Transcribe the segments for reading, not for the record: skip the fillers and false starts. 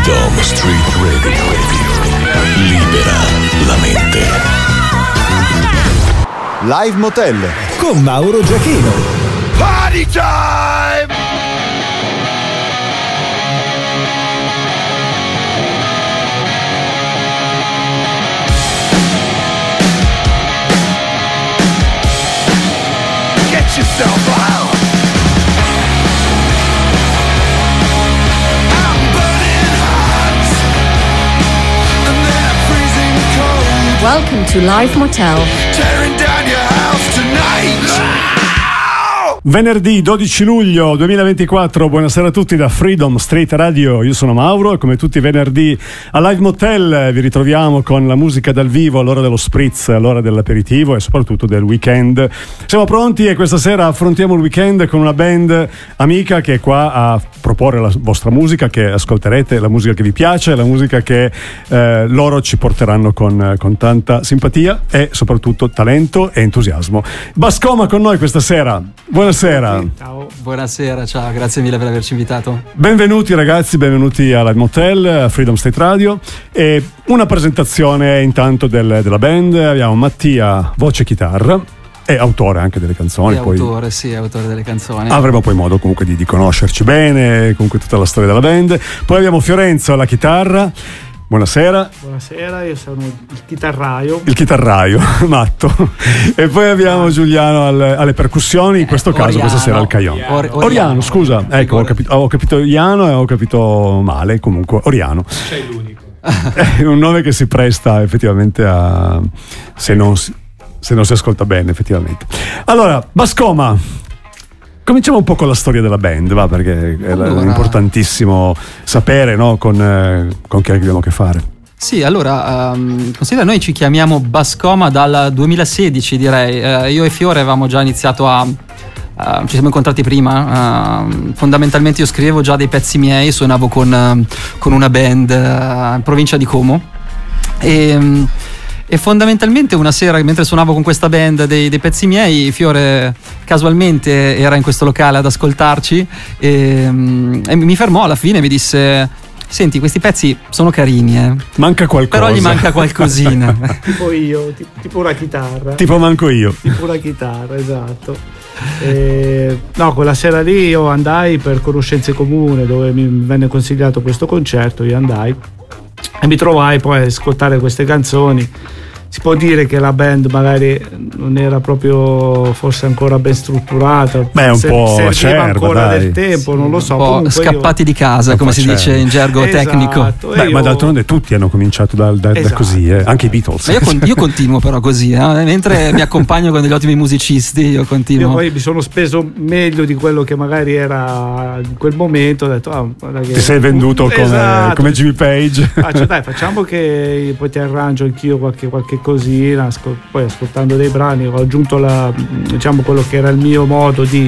Freedom Street Radio. Libera la mente. Live Motel con Mauro Giachino. Party time! Get yourself out! Welcome to Live Motel. Tearing down your house tonight. Venerdì 12 luglio 2024, buonasera a tutti da Freedom Street Radio, io sono Mauro e come tutti i venerdì a Live Motel vi ritroviamo con la musica dal vivo all'ora dello spritz, all'ora dell'aperitivo e soprattutto del weekend. Siamo pronti e questa sera affrontiamo il weekend con una band amica che è qua a proporre la vostra musica, che ascolterete, la musica che vi piace, la musica che loro ci porteranno con tanta simpatia e soprattutto talento e entusiasmo. Bascoma con noi questa sera. Buonasera. Ciao. Buonasera, ciao, grazie mille per averci invitato. Benvenuti ragazzi, benvenuti a Live Motel, a Freedom State Radio. E una presentazione intanto della band. Abbiamo Mattia, voce e chitarra, e autore anche delle canzoni. Autore delle canzoni. Avremo poi modo comunque di conoscerci bene, comunque tutta la storia della band. Poi abbiamo Fiorenzo alla chitarra. Buonasera. Buonasera, io sono il chitarraio. Il chitarraio, matto. E poi abbiamo Giuliano alle percussioni, in questo caso Oriano. questa sera al Cajon. Oriano, scusa. Ecco, ho capito Iano e ho capito male, comunque Oriano. Sei l'unico. È un nome che si presta effettivamente a... se non si ascolta bene, effettivamente. Allora, Bascoma. Cominciamo un po' con la storia della band, va, perché è importantissimo sapere, no, con chi abbiamo a che fare. Sì, allora, considera, noi ci chiamiamo Bascoma dal 2016, direi. Io e Fiore avevamo già iniziato ci siamo incontrati prima. Fondamentalmente io scrivevo già dei pezzi miei, suonavo con una band in provincia di Como e fondamentalmente una sera, mentre suonavo con questa band dei pezzi miei, Fiore casualmente era in questo locale ad ascoltarci e mi fermò alla fine e mi disse: senti, questi pezzi sono carini, manca qualcosa, però gli manca qualcosina. Tipo io, tipo una chitarra. Tipo manco io. Tipo una chitarra, esatto. No, quella sera lì io andai per conoscenze comuni, dove mi venne consigliato questo concerto, io andai e mi trovai poi ad ascoltare queste canzoni. Si può dire che la band magari non era proprio forse ancora ben strutturata. Beh, un po' serviva ancora dai. del tempo, non lo so. Un po' scappati di casa, come si dice in gergo tecnico. Beh, ma d'altronde tutti hanno cominciato da così, anche i Beatles. Ma io continuo però così, mentre mi accompagno con degli ottimi musicisti, io continuo. Io poi mi sono speso meglio di quello che magari era in quel momento. Ho detto, che ti sei venduto come Jimmy Page. Dai, facciamo che poi ti arrangio anch'io qualche cosina. Poi ascoltando dei brani ho aggiunto quello che era il mio modo di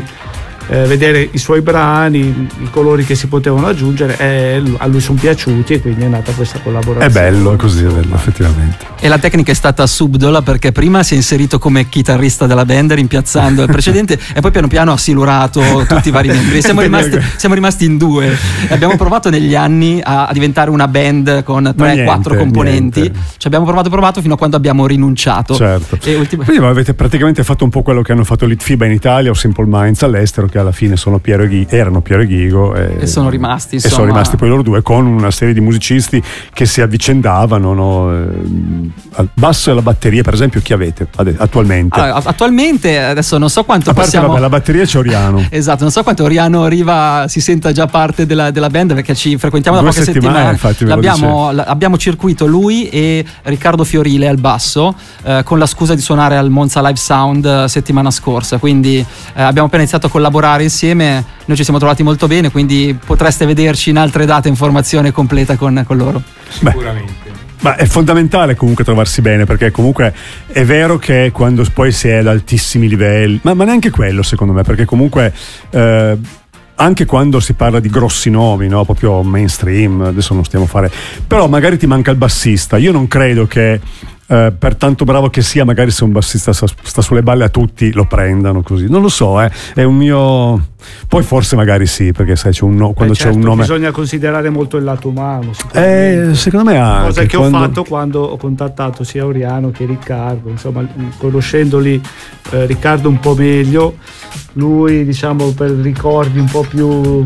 vedere i suoi brani, i colori che si potevano aggiungere, e a lui sono piaciuti e quindi è nata questa collaborazione. È bello così, è bello, effettivamente. E la tecnica è stata subdola, perché prima si è inserito come chitarrista della band rimpiazzando il precedente e poi piano piano ha silurato tutti i vari membri. Siamo rimasti in due e abbiamo provato negli anni a diventare una band con 3-4 componenti. Ci abbiamo provato fino a quando abbiamo rinunciato. Certo. Quindi avete praticamente fatto un po' quello che hanno fatto Litfiba in Italia o Simple Minds all'estero, che alla fine erano Piero e Ghigo e sono rimasti, insomma. E sono rimasti poi loro due con una serie di musicisti che si avvicendavano, no? Al basso e alla batteria, per esempio, chi avete attualmente? Allora, attualmente adesso non so quanto a parte la batteria c'è Oriano. Esatto, non so quanto Oriano si senta già parte della band, perché ci frequentiamo da poche settimane. Infatti, abbiamo circuito lui e Riccardo Fiorile al basso, con la scusa di suonare al Monza Live Sound settimana scorsa, quindi abbiamo appena iniziato a collaborare insieme. Noi ci siamo trovati molto bene, quindi potreste vederci in altre date in formazione completa con loro. Sicuramente. Ma è fondamentale comunque trovarsi bene, perché comunque è vero che quando poi si è ad altissimi livelli, ma neanche quello secondo me, perché comunque anche quando si parla di grossi nomi, no? Proprio mainstream, adesso non stiamo a fare, però magari ti manca il bassista. Io non credo che per tanto bravo che sia, magari se un bassista sta sulle balle a tutti lo prendano così, non lo so, è un mio, poi forse magari sì, perché sai quando c'è un nome bisogna considerare molto il lato umano, secondo me anche, cosa che ho fatto quando ho contattato sia Oriano che Riccardo, insomma, conoscendoli Riccardo un po' meglio, lui diciamo per ricordi un po' più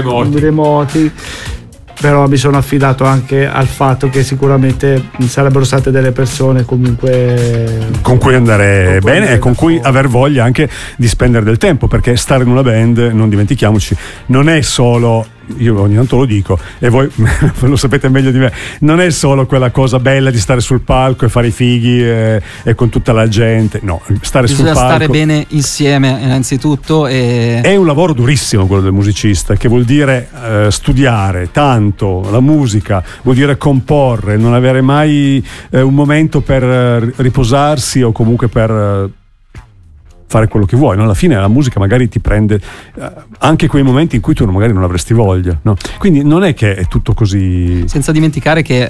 remoti, però mi sono affidato anche al fatto che sicuramente sarebbero state delle persone comunque con cui andare bene e con cui aver voglia anche di spendere del tempo, perché stare in una band, non dimentichiamoci, non è solo, io ogni tanto lo dico e voi lo sapete meglio di me, non è solo quella cosa bella di stare sul palco e fare i fighi e con tutta la gente, no, bisogna sul palco, stare bene insieme innanzitutto, è un lavoro durissimo quello del musicista, che vuol dire studiare tanto la musica, vuol dire comporre, non avere mai un momento per riposarsi o comunque per fare quello che vuoi, no? Alla fine la musica magari ti prende anche quei momenti in cui tu magari non avresti voglia, no? Quindi non è che è tutto così, senza dimenticare che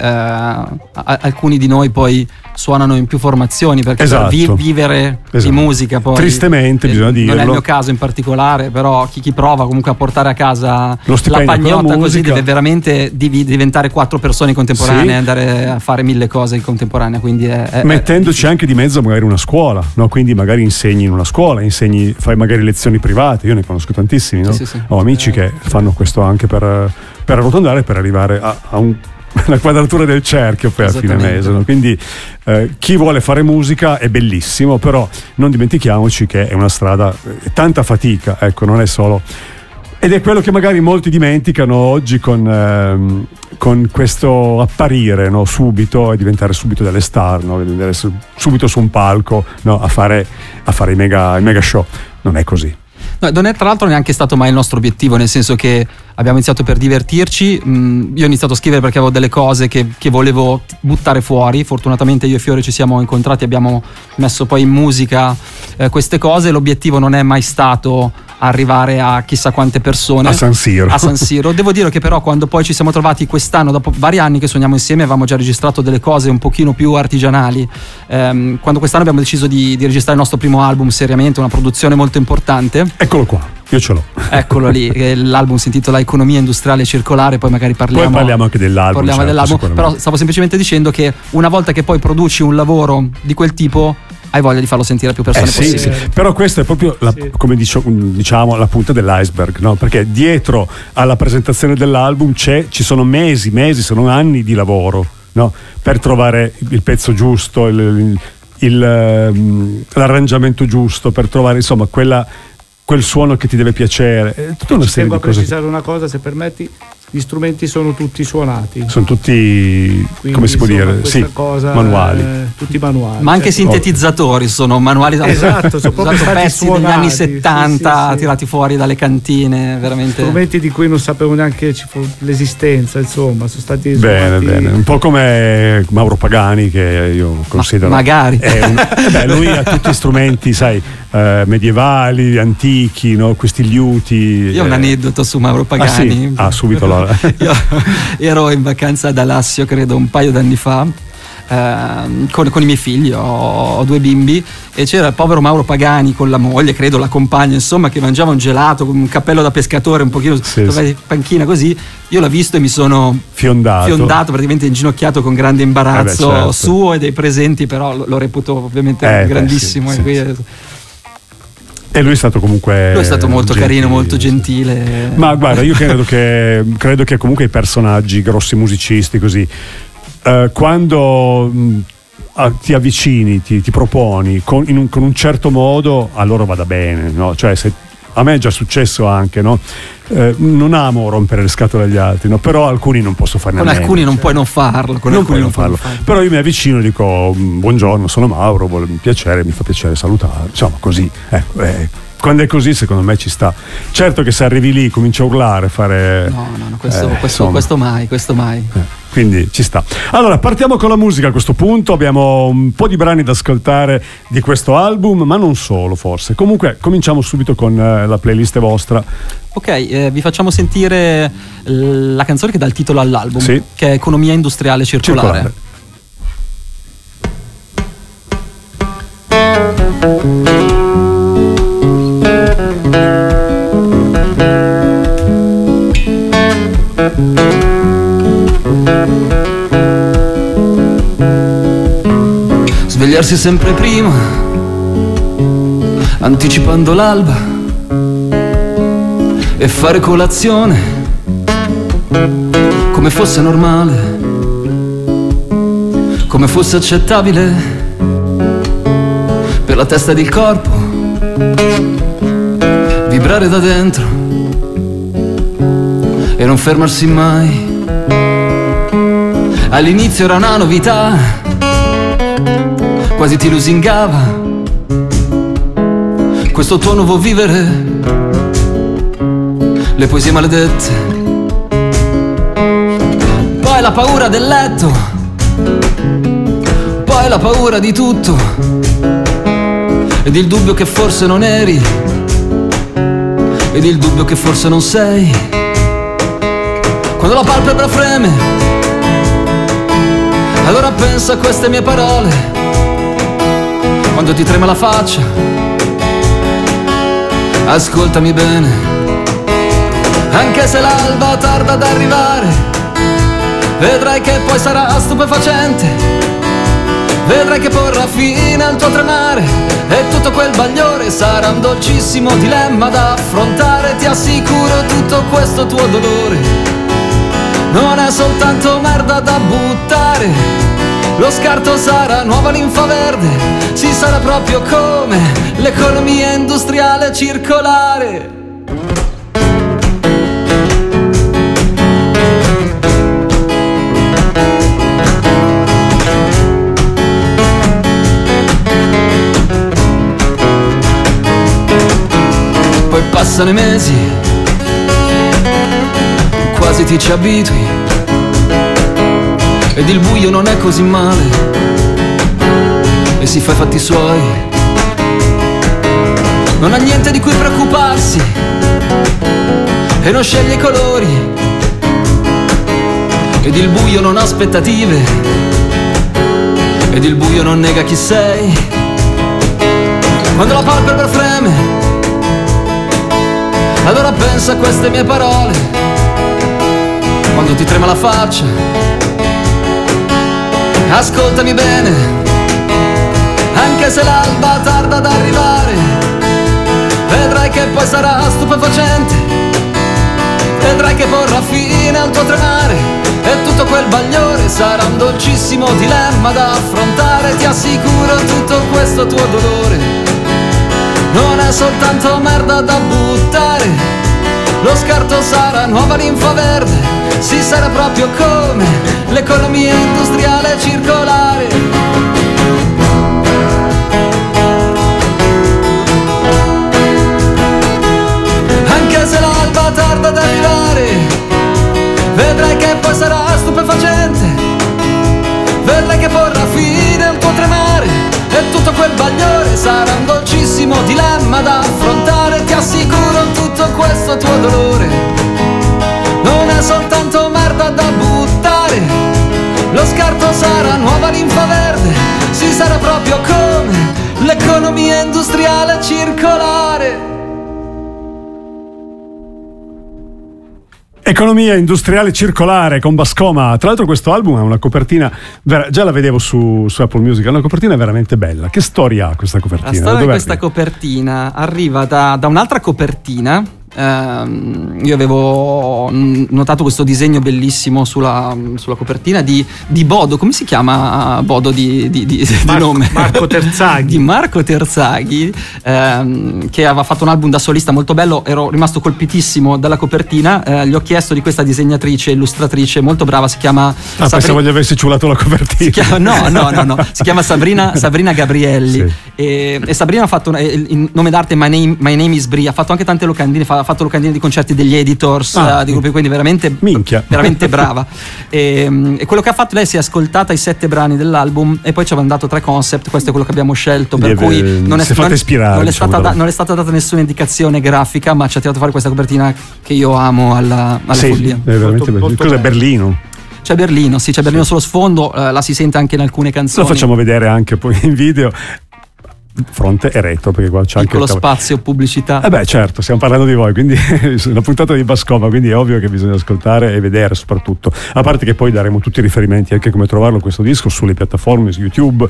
alcuni di noi poi suonano in più formazioni, perché per vivere di musica poi, tristemente bisogna dirlo, non è il mio caso in particolare, però chi prova comunque a portare a casa la pagnotta così deve veramente diventare 4 persone contemporanee, andare a fare 1000 cose in contemporanea, quindi mettendoci anche di mezzo magari una scuola, no? Quindi magari insegni in una scuola, fai magari lezioni private, io ne conosco tantissimi, no? Sì. Ho amici che fanno questo anche per arrotondare, per arrivare a la quadratura del cerchio poi a fine mese, no? Quindi chi vuole fare musica è bellissimo, però non dimentichiamoci che è una strada, tanta fatica, ecco, non è solo, ed è quello che magari molti dimenticano oggi con questo apparire, no? Subito, e diventare subito delle star, no? Diventare subito su un palco, no? a fare i mega show. Non è così. No, non è tra l'altro neanche stato mai il nostro obiettivo, nel senso che abbiamo iniziato per divertirci. Io ho iniziato a scrivere perché avevo delle cose che volevo buttare fuori. Fortunatamente io e Fiore ci siamo incontrati, abbiamo messo poi in musica queste cose. L'obiettivo non è mai stato arrivare a chissà quante persone a San Siro. Devo dire che però quando poi ci siamo trovati quest'anno, dopo vari anni che suoniamo insieme, avevamo già registrato delle cose un pochino più artigianali. Quando quest'anno abbiamo deciso di registrare il nostro primo album seriamente, una produzione molto importante. Eccolo qua, io ce l'ho. Eccolo lì, l'album si intitola Economia Industriale Circolare, poi magari parliamo anche dell'album. Però stavo semplicemente dicendo che una volta che poi produci un lavoro di quel tipo, hai voglia di farlo sentire a più persone possibile. Sì. Però questa è proprio come diciamo la punta dell'iceberg, no? Perché dietro alla presentazione dell'album ci sono mesi, se non anni di lavoro, no? Per trovare il pezzo giusto, l'arrangiamento giusto, per trovare insomma quel suono che ti deve piacere. Tutta una serie di cose. Precisare una cosa, se permetti. Gli strumenti sono tutti suonati. Sono tutti, quindi, come si può dire? Sì, manuali. Tutti manuali. Ma anche sintetizzatori sono manuali. Esatto, sono proprio pezzi suonati, degli anni 70 tirati fuori dalle cantine, veramente. Strumenti di cui non sapevo neanche l'esistenza, insomma, sono stati suonati. Bene. Un po' come Mauro Pagani, che io considero. Magari. Lui ha tutti strumenti, sai, medievali, antichi, no? Questi liuti. Io ho un aneddoto su Mauro Pagani. Subito allora. Io ero in vacanza ad Alassio, credo un paio d'anni fa, con i miei figli, ho 2 bimbi, e c'era il povero Mauro Pagani con la moglie, credo la compagna, insomma, che mangiava un gelato con un cappello da pescatore un pochino panchina così. Io l'ho visto e mi sono fiondato, praticamente inginocchiato con grande imbarazzo, certo. Suo e dei presenti, però lo reputo ovviamente grandissimo. E lui è stato comunque. Lui è stato molto carino, molto gentile. Ma guarda, io credo che comunque i personaggi, grossi musicisti, così, quando ti avvicini, ti proponi con un certo modo, allora vada bene, no? Cioè, a me è già successo anche, no? Non amo rompere le scatole agli altri, no? Però alcuni non posso farne con alcuni non puoi non farlo, però io mi avvicino e dico: buongiorno, sono Mauro, mi fa piacere salutare, insomma, così, quando è così secondo me ci sta. Certo che se arrivi lì cominci a urlare, fare questo mai. Quindi ci sta. Allora partiamo con la musica a questo punto. Abbiamo un po' di brani da ascoltare di questo album, ma non solo, forse. Comunque cominciamo subito con la playlist vostra. Ok, vi facciamo sentire la canzone che dà il titolo all'album, che è Economia Industriale Circolare. Svegliarsi sempre prima, anticipando l'alba, e fare colazione come fosse normale, come fosse accettabile per la testa ed il corpo, vibrare da dentro e non fermarsi mai. All'inizio era una novità, quasi ti lusingava questo tuo nuovo vivere, le poesie maledette, poi la paura del letto, poi la paura di tutto, ed il dubbio che forse non eri, ed il dubbio che forse non sei. Quando la palpebra freme, allora pensa a queste mie parole. Quando ti trema la faccia, ascoltami bene. Anche se l'alba tarda ad arrivare, vedrai che poi sarà stupefacente. Vedrai che porrà fine al tuo tremare, e tutto quel bagliore sarà un dolcissimo dilemma da affrontare. Ti assicuro, tutto questo tuo dolore non è soltanto merda da buttare. Lo scarto sarà nuova linfa verde, si sarà proprio come l'economia industriale circolare. Poi passano i mesi, quasi ti ci abitui, ed il buio non è così male, e si fa i fatti suoi. Non ha niente di cui preoccuparsi, e non sceglie i colori, ed il buio non ha aspettative, ed il buio non nega chi sei. Quando la palpebra freme, allora pensa a queste mie parole. Quando ti trema la faccia, ascoltami bene. Anche se l'alba tarda ad arrivare, vedrai che poi sarà stupefacente. Vedrai che porrà fine al tuo tremare, e tutto quel bagliore sarà un dolcissimo dilemma da affrontare. Ti assicuro, tutto questo tuo dolore non è soltanto merda da buttare. Lo scarto sarà nuova linfa verde, si sarà proprio come l'economia industriale circolare. Anche se l'alba tarda ad arrivare, vedrai che poi sarà stupefacente. Vedrai che porrà fine al tuo tremare, e tutto quel bagliore sarà un dolcissimo dilemma da affrontare. Ti assicuro, tutto questo tuo dolore non è soltanto merda da buttare. Lo scarto sarà nuova linfa verde, si sarà proprio come l'economia industriale circolare. Economia industriale circolare con Bascoma. Tra l'altro questo album ha una copertina, già la vedevo su Apple Music, è una copertina veramente bella. Che storia ha questa copertina? La storia di questa copertina arriva da un'altra copertina. Io avevo notato questo disegno bellissimo sulla copertina di Bodo. Come si chiama Bodo di nome? Marco Terzaghi. Di Marco Terzaghi, che aveva fatto un album da solista molto bello. Ero rimasto colpitissimo dalla copertina. Gli ho chiesto di questa disegnatrice, illustratrice molto brava, si chiama pensavo gli avessi ciulato la copertina. No, si chiama Sabrina Gabrielli. Sì. E Sabrina ha fatto il nome d'arte My Name is Bri, ha fatto anche tante locandine, ha fatto locandine di concerti degli Editors, di gruppi, quindi veramente brava. E quello che ha fatto, lei si è ascoltata i 7 brani dell'album e poi ci aveva dato 3 concept. Questo è quello che abbiamo scelto, per cui non è stata data nessuna indicazione grafica, ma ci ha tirato fuori questa copertina che io amo alla follia. È veramente bello. Cos'è Berlino? C'è Berlino sullo sfondo, la si sente anche in alcune canzoni. Lo facciamo vedere anche poi in video. fronte e retro, perché qua c'è Piccolo anche spazio pubblicità. beh, certo, stiamo parlando di voi, quindi una puntata di Bascoma, quindi è ovvio che bisogna ascoltare e vedere soprattutto, a parte che poi daremo tutti i riferimenti anche come trovarlo questo disco sulle piattaforme, su YouTube,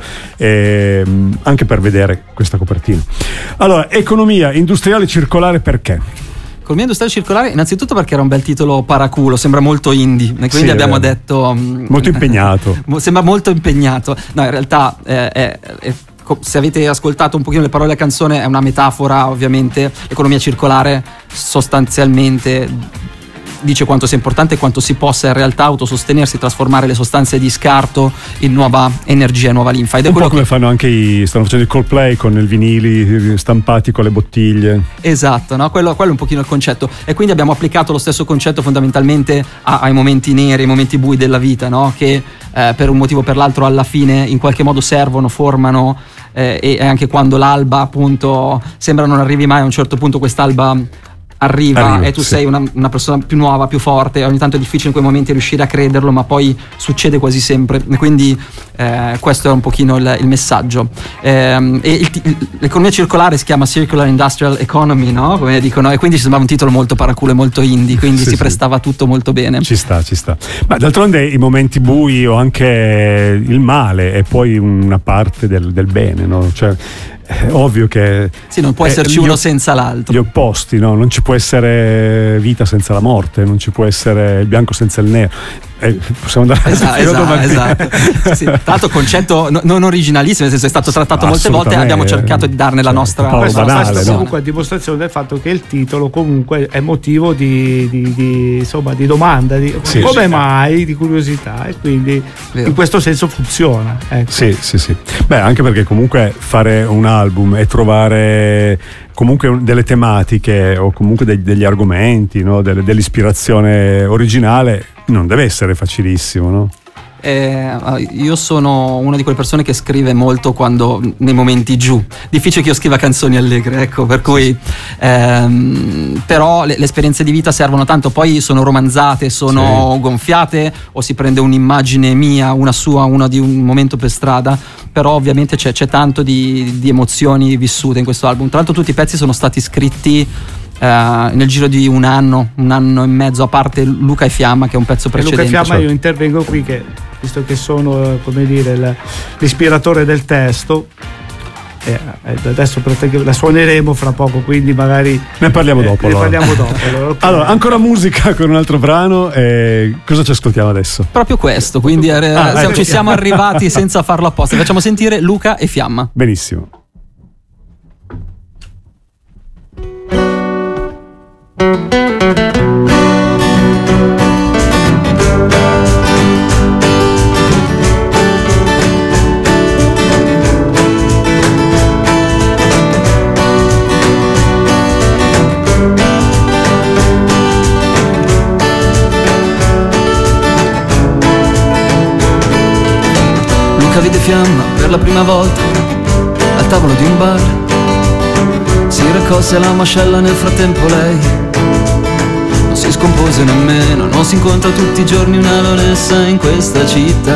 anche per vedere questa copertina. Allora, economia industriale circolare, perché? Economia industriale circolare, innanzitutto perché era un bel titolo paraculo, sembra molto indie, e quindi Sì, abbiamo detto molto impegnato. Sembra molto impegnato. No, in realtà se avete ascoltato un pochino le parole della canzone, è una metafora, ovviamente. L'economia circolare sostanzialmente dice quanto sia importante e quanto si possa in realtà autosostenersi, trasformare le sostanze di scarto in nuova energia, nuova linfa. Ed è Un quello po' come fanno anche stanno facendo il Coldplay con i vinili stampati con le bottiglie. Esatto, no? Quello è un pochino il concetto, e quindi abbiamo applicato lo stesso concetto fondamentalmente ai momenti neri, ai momenti bui della vita, no? Che per un motivo o per l'altro alla fine in qualche modo servono, formano, e anche quando l'alba appunto sembra non arrivi mai, a un certo punto quest'alba arriva e tu sei una persona più nuova, più forte. Ogni tanto è difficile in quei momenti riuscire a crederlo, ma poi succede quasi sempre, quindi questo è un pochino il messaggio. L'economia circolare si chiama Circular Industrial Economy, no? Come dicono, e quindi ci sembrava un titolo molto paraculo e molto indie, quindi si prestava tutto molto bene. Ci sta. Ma d'altronde i momenti bui o anche il male è poi una parte del bene, no? Cioè, è ovvio che sì, non può esserci uno senza l'altro. Gli opposti, no? Non ci può essere vita senza la morte, non ci può essere il bianco senza il nero. Possiamo andare esatto. Sì, tra l'altro concetto non originalissimo, nel senso è stato trattato molte volte, abbiamo cercato di darne la nostra banale, no? Comunque a dimostrazione del fatto che il titolo comunque è motivo di domanda, come mai, di curiosità, e quindi in questo senso funziona, ecco. Sì. Beh, anche perché comunque fare un album e trovare comunque delle tematiche o comunque degli argomenti, no? Dell'ispirazione originale non deve essere facilissimo, no? Io sono una di quelle persone che scrive molto quando nei momenti giù. Difficile che io scriva canzoni allegre, ecco, per cui però le esperienze di vita servono tanto, poi sono romanzate, sono gonfiate, o si prende un'immagine mia, una sua, una di un momento per strada, però ovviamente c'è tanto di emozioni vissute in questo album. Tra l'altro tutti i pezzi sono stati scritti nel giro di un anno e mezzo, a parte Luca e Fiamma, che è un pezzo precedente. Luca e Fiamma, io intervengo qui, visto che sono, come dire, l'ispiratore del testo. Adesso la suoneremo fra poco, quindi magari ne parliamo dopo. Allora, ancora musica con un altro brano. Cosa ci ascoltiamo adesso? Proprio questo, quindi ci siamo arrivati senza farlo apposta. Facciamo sentire Luca e Fiamma. Benissimo. Luca vide Fiamma per la prima volta al tavolo di un bar. Si raccolse la mascella, nel frattempo lei non si scompose nemmeno. Non si incontra tutti i giorni una leonessa in questa città.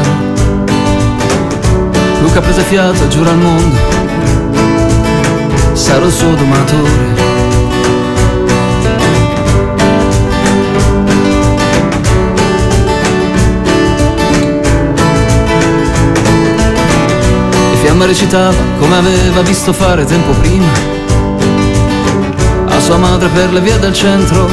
Luca prese fiato, giura al mondo sarò il suo domatore. Fiamma recitava come aveva visto fare tempo prima a sua madre per le vie del centro.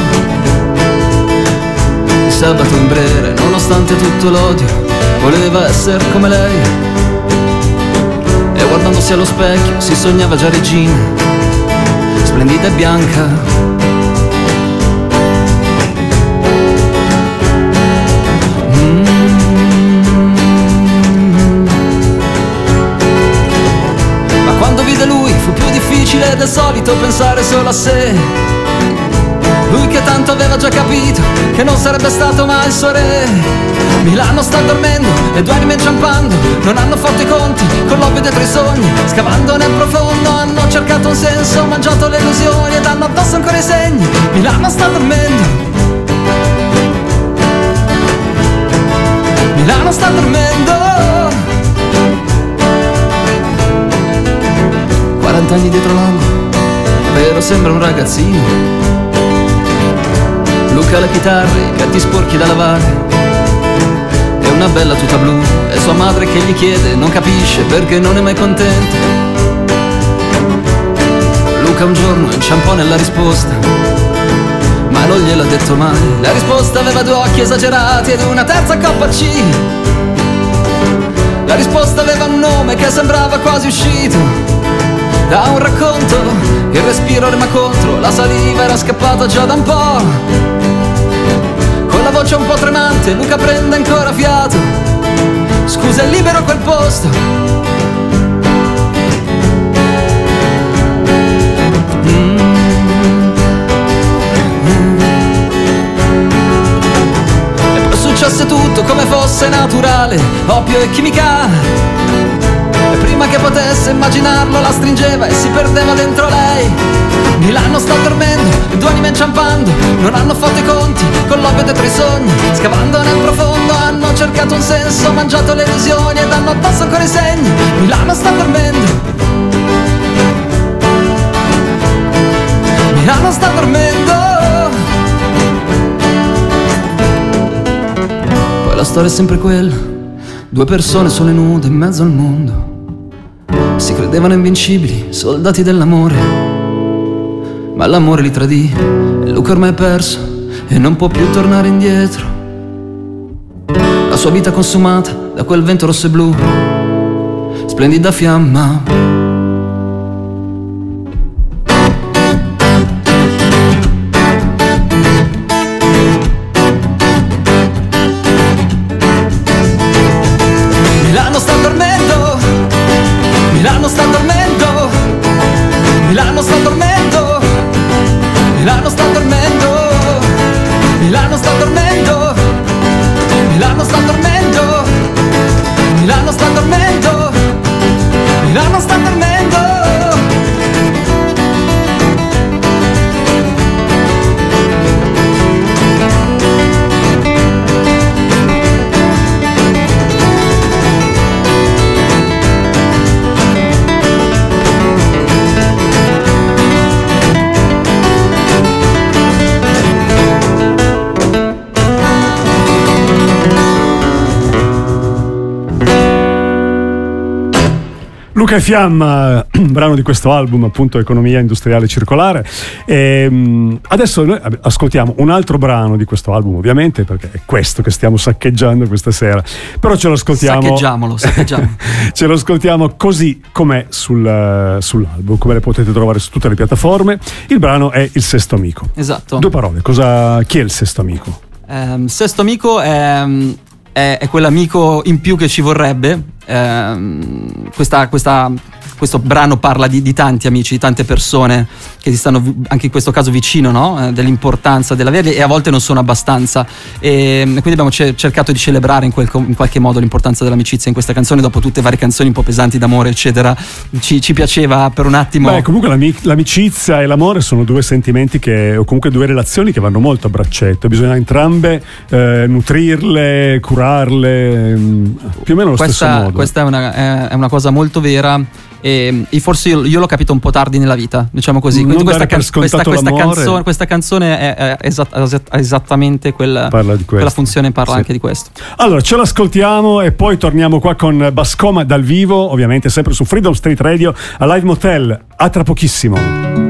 Il sabato in Brera, nonostante tutto l'odio, voleva essere come lei, e guardandosi allo specchio si sognava già regina, splendida e bianca. Del solito pensare solo a sé, lui che tanto aveva già capito che non sarebbe stato mai il suo re. Milano sta dormendo e due anime inciampando non hanno fatto i conti con l'ovvio dietro i sogni. Scavando nel profondo hanno cercato un senso, mangiato le illusioni ed hanno addosso ancora i segni. Milano sta dormendo, Milano sta dormendo. vent'anni dietro l'angolo, però sembra un ragazzino. Luca alla chitarra, i piatti sporchi da lavare, e una bella tuta blu, e sua madre che gli chiede, non capisce perché non è mai contento. Luca un giorno inciampò nella risposta, ma non gliel'ha detto mai. La risposta aveva due occhi esagerati ed una terza coppa C. La risposta aveva un nome che sembrava quasi uscito da un racconto. Il respiro rema contro, la saliva era scappata già da un po'. Con la voce un po' tremante Luca prende ancora fiato. Scusa, è libero quel posto? E poi successe tutto come fosse naturale, oppio e chimica. E prima che potesse immaginarlo la stringeva e si perdeva dentro lei. Milano sta dormendo, le due anime inciampando, non hanno fatto i conti con l'oppio dietro i sogni. Scavando nel profondo hanno cercato un senso, mangiato le illusioni ed hanno addosso ancora i segni. Milano sta dormendo, Milano sta dormendo. Poi la storia è sempre quella, due persone sole nude in mezzo al mondo. Si credevano invincibili, soldati dell'amore, ma l'amore li tradì e Luca ormai è perso e non può più tornare indietro. La sua vita consumata da quel vento rosso e blu, splendida fiamma. Milano sta dormendo, Milano sta dormendo, Milano sta dormendo, Milano sta dormendo, Milano sta dormendo, Milano sta dormendo, Milano sta dormendo, Milano sta dormendo. Luca e Fiamma, brano di questo album, appunto, Economia Industriale Circolare. Adesso noi ascoltiamo un altro brano di questo album, ovviamente, perché è questo che stiamo saccheggiando questa sera. Però ce lo ascoltiamo. Saccheggiamolo. Ce lo ascoltiamo così com'è sull'album, come le potete trovare su tutte le piattaforme. Il brano è Il Sesto Amico. Esatto. Due parole, chi è il sesto amico? Sesto amico è quell'amico in più che ci vorrebbe. Questo brano parla di tanti amici, di tante persone che ti stanno anche in questo caso vicino, no? Dell'importanza dell'averli, e a volte non sono abbastanza, e quindi abbiamo cercato di celebrare in qualche modo l'importanza dell'amicizia in questa canzone. Dopo tutte varie canzoni un po' pesanti d'amore eccetera, ci piaceva per un attimo. Beh, comunque l'amicizia e l'amore sono due sentimenti o comunque due relazioni che vanno molto a braccetto, bisogna entrambe nutrirle, curarle, più o meno allo stesso modo. Questa è una cosa molto vera, e forse io l'ho capito un po' tardi nella vita, diciamo così. Quindi questa canzone è esattamente quella funzione, parla anche di questo. Allora ce l'ascoltiamo e poi torniamo qua con Bascoma dal vivo, ovviamente sempre su Freedom Street Radio a Live Motel. A tra pochissimo.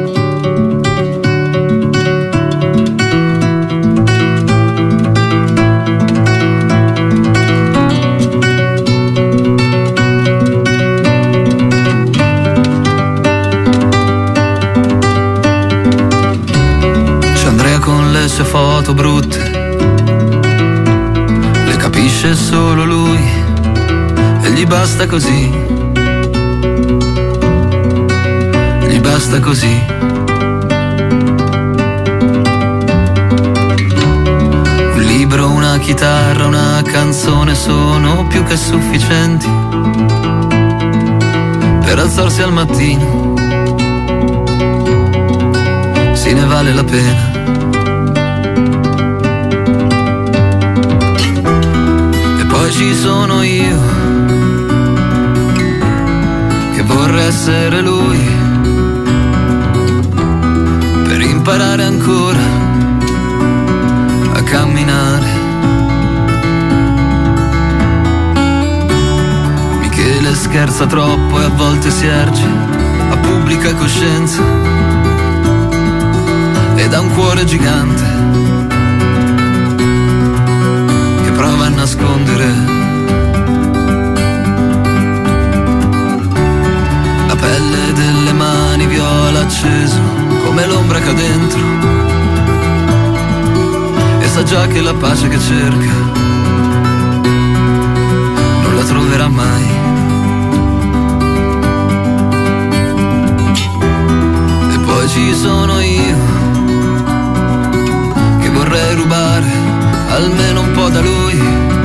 Foto brutte le capisce solo lui e gli basta così, gli basta così. Un libro, una chitarra, una canzone sono più che sufficienti per alzarsi al mattino, sì, ne vale la pena. Poi ci sono io che vorrei vorrei essere lui per imparare ancora a camminare. Michele scherza troppo e a volte si erge a pubblica coscienza ed ha un cuore gigante che prova a nascondere. La pelle delle mani viola acceso come l'ombra che ha dentro e sa già che la pace che cerca non la troverà mai. E poi ci sono io che vorrei rubare almeno un po' da lui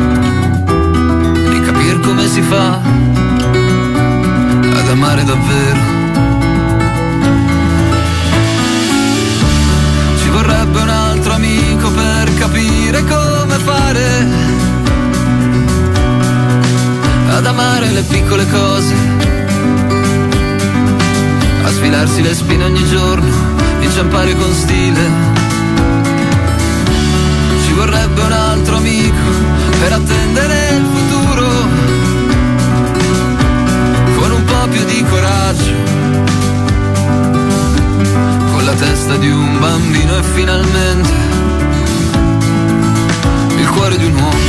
e capire come si fa ad amare davvero. Ci vorrebbe un altro amico per capire come fare ad amare le piccole cose, a sfilarsi le spine ogni giorno, inciampare con stile. Ci vorrebbe un altro amico per attendere il futuro con un po' più di coraggio, con la testa di un bambino e finalmente il cuore di un uomo.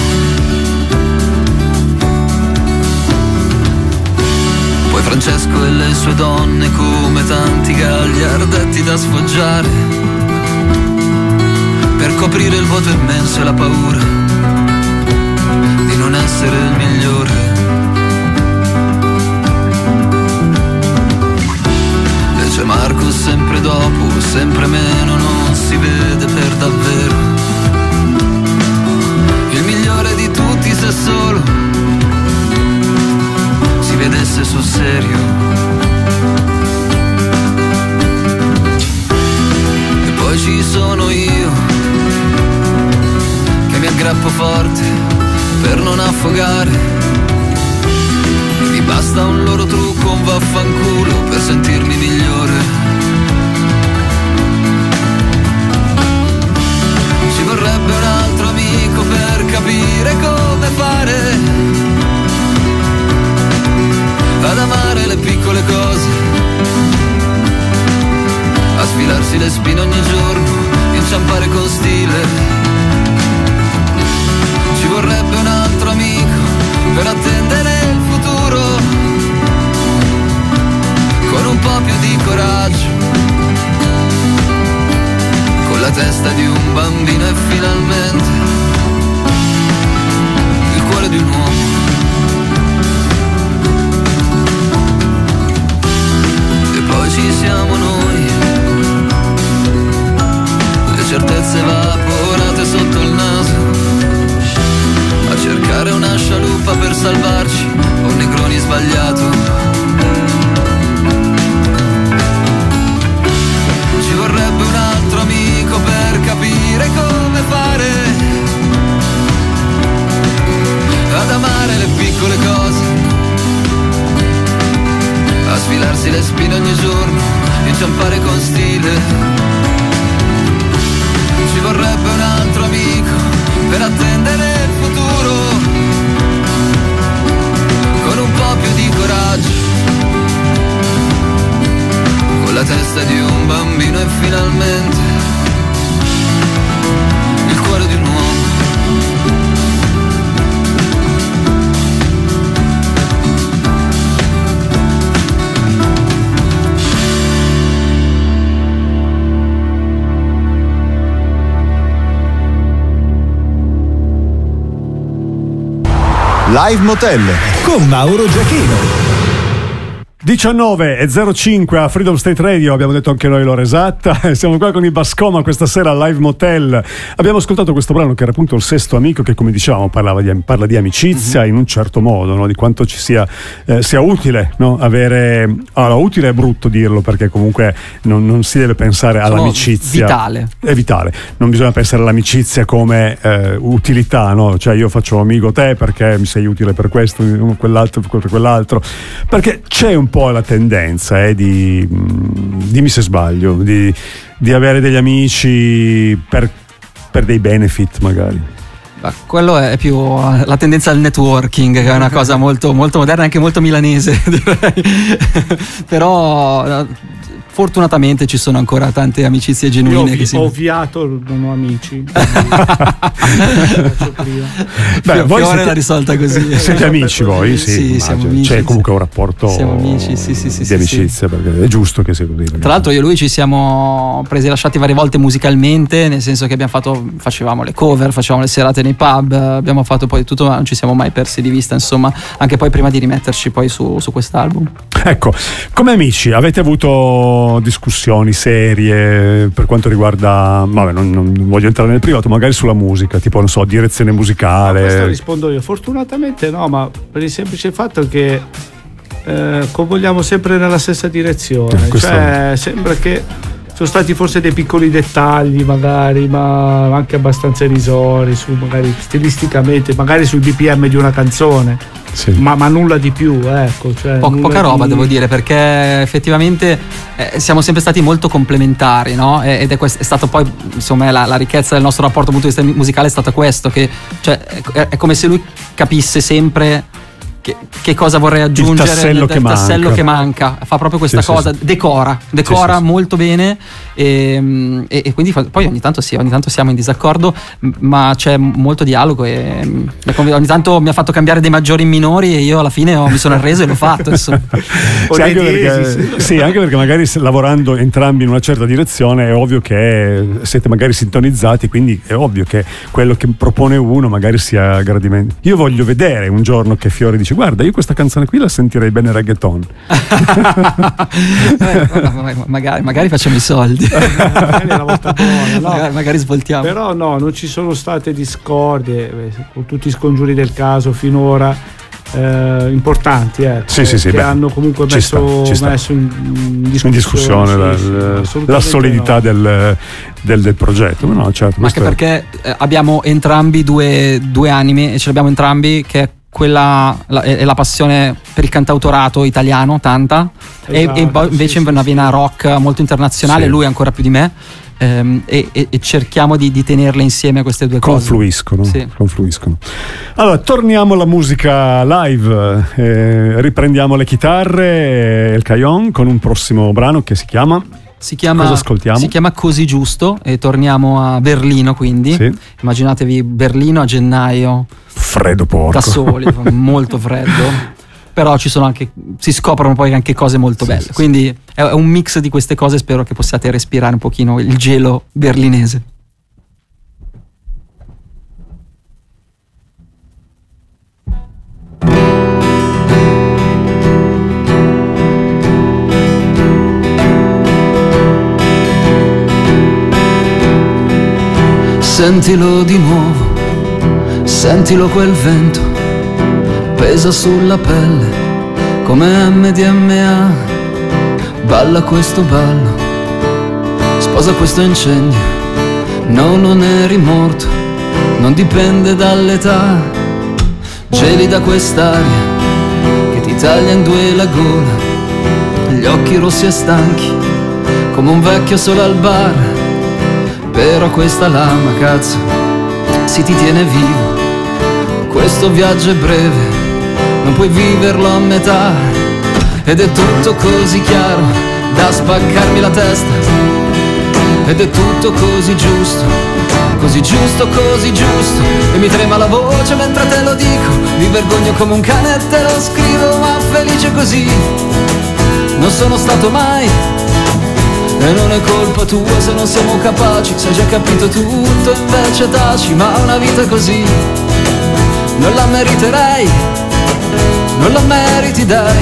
Poi Francesco e le sue donne come tanti gagliardetti da sfoggiare per coprire il vuoto immenso e la paura di non essere il migliore. C'è Marco sempre dopo, sempre meno, non si vede per davvero. Il migliore di tutti se solo si vedesse sul serio. E poi ci sono io che mi aggrappo forte per non affogare. Mi basta un loro trucco, un vaffanculo per sentirmi migliore. Ci vorrebbe un altro amico per capire come fare ad amare le piccole cose, a sfilarsi le spine ogni giorno, inciampare con stile. Ci vorrebbe un altro amico per attendere il futuro con un po' più di coraggio, con la testa di un bambino e finalmente il cuore di un uomo. E poi ci siamo noi, le certezze evaporate sotto il naso, a cercare una scialuppa per salvarci, o un Negroni sbagliato. Ci vorrebbe un altro amico per capire come fare ad amare le piccole cose, a sfilarsi le spine ogni giorno, inciampare con stile. Ci vorrebbe un altro amico per attendere il futuro con un po' più di coraggio, con la testa di un bambino e finalmente il cuore di un uomo. Live Motel con Mauro Giachino. 19:05 a Freedom State Radio, abbiamo detto anche noi l'ora esatta. Siamo qua con i Bascoma questa sera al Live Motel. Abbiamo ascoltato questo brano che era appunto Il sesto amico, che come dicevamo parla di amicizia in un certo modo, no? Di quanto ci sia utile, no? Avere, allora, utile è brutto dirlo, perché comunque non si deve pensare all'amicizia. È vitale, non bisogna pensare all'amicizia come utilità, no? Cioè io faccio amico te perché mi sei utile per questo, quell'altro, per quell'altro, perché c'è un po' po' la tendenza dimmi se sbaglio, di avere degli amici per dei benefit magari. Quello è più la tendenza al networking, che è una cosa molto, molto moderna, anche molto milanese, direi. Però fortunatamente ci sono ancora tante amicizie genuine. Io ho ovviato, non ho amici. Voi siete la risolta così. Siete amici voi? Sì, siamo amici. C'è comunque un rapporto amici, di amicizia, perché è giusto che sia così. Tra l'altro io e lui ci siamo presi e lasciati varie volte musicalmente, nel senso che facevamo le cover, facevamo le serate nei pub, abbiamo fatto poi tutto, ma non ci siamo mai persi di vista, insomma, anche poi prima di rimetterci poi su quest'album. Ecco, come amici avete avuto discussioni serie per quanto riguarda, vabbè, non voglio entrare nel privato, magari sulla musica, tipo non so, direzione musicale? Questo rispondo io. Fortunatamente no, ma per il semplice fatto che convogliamo sempre nella stessa direzione. Cioè sembra che sono stati forse dei piccoli dettagli magari, ma anche abbastanza irrisori, magari stilisticamente, magari sul BPM di una canzone. Sì. Ma nulla di più, ecco, cioè poca roba, devo dire, perché effettivamente siamo sempre stati molto complementari, no? Ed è stato poi, insomma, la ricchezza del nostro rapporto dal punto di vista musicale è stato questo, che cioè, è come se lui capisse sempre che cosa vorrei aggiungere, il tassello che manca. Fa proprio questa cosa, sì. decora molto bene, e quindi poi ogni tanto siamo in disaccordo, ma c'è molto dialogo, e ogni tanto mi ha fatto cambiare dei maggiori in minori e io alla fine mi sono arreso e l'ho fatto, insomma. Anche perché magari lavorando entrambi in una certa direzione è ovvio che siete magari sintonizzati, quindi è ovvio che quello che propone uno magari sia gradimento. Io voglio vedere un giorno che Fiore dice: guarda, io questa canzone qui la sentirei bene reggaeton. magari facciamo i soldi. Magari è la volta buona, no? magari svoltiamo. Però no, non ci sono state discordie, con tutti i scongiuri del caso finora, importanti, che hanno comunque messo in discussione la solidità del progetto. No, certo, ma anche perché abbiamo entrambi due anime, e ce l'abbiamo entrambi, che è è la passione per il cantautorato italiano, tanta, esatto, e poi invece una vena rock molto internazionale, sì. Lui ancora più di me, e cerchiamo di tenerle insieme queste due cose. Confluiscono. Allora, torniamo alla musica live, riprendiamo le chitarre e il cajon con un prossimo brano che si chiama... Cosa ascoltiamo? Si chiama Così Giusto, e torniamo a Berlino, quindi sì. Immaginatevi Berlino a gennaio, freddo porco, da soli, molto freddo, però si scoprono poi anche cose molto belle, quindi è un mix di queste cose. Spero che possiate respirare un pochino il gelo berlinese. Sentilo di nuovo, sentilo quel vento, pesa sulla pelle come MDMA. Balla questo ballo, sposa questo incendio. No, non eri morto, non dipende dall'età. Gelida quest'aria che ti taglia in due la gola, gli occhi rossi e stanchi come un vecchio solo al bar. Però questa lama, cazzo, si ti tiene vivo. Questo viaggio è breve, non puoi viverlo a metà. Ed è tutto così chiaro da spaccarmi la testa. Ed è tutto così giusto, così giusto, così giusto. E mi trema la voce mentre te lo dico. Mi vergogno come un cane e te lo scrivo, ma felice così non sono stato mai. E non è colpa tua se non siamo capaci, se hai già capito tutto invece taci. Ma una vita così non la meriterei, non la meriti dai.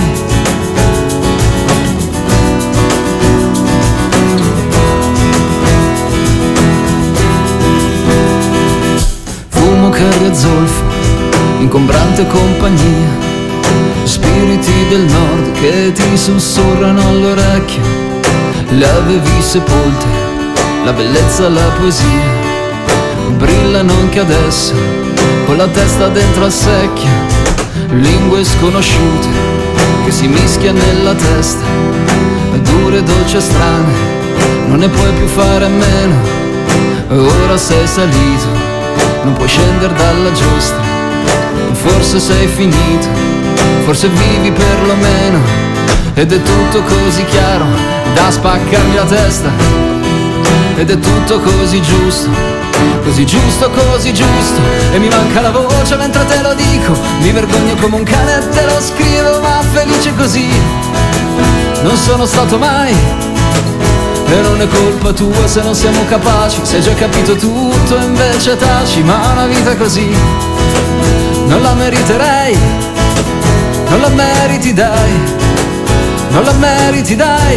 Fumo, carri e zolfo, ingombrante compagnia, spiriti del nord che ti sussurrano all'orecchio. Le avevi sepolte, la bellezza, la poesia, brillano anche adesso, con la testa dentro al secchio. lingue sconosciute che si mischiano nella testa, dure, dolci e strane, non ne puoi più fare a meno. Ora sei salito, non puoi scendere dalla giostra, forse sei finito, forse vivi perlomeno, ed è tutto così chiaro da spaccarmi la testa, ed è tutto così giusto, così giusto, così giusto, e mi manca la voce mentre te lo dico, mi vergogno come un cane e te lo scrivo, ma felice così non sono stato mai, e non è colpa tua se non siamo capaci, se hai già capito tutto e invece taci, ma una vita così non la meriterei, non la meriti dai, non la meriti dai.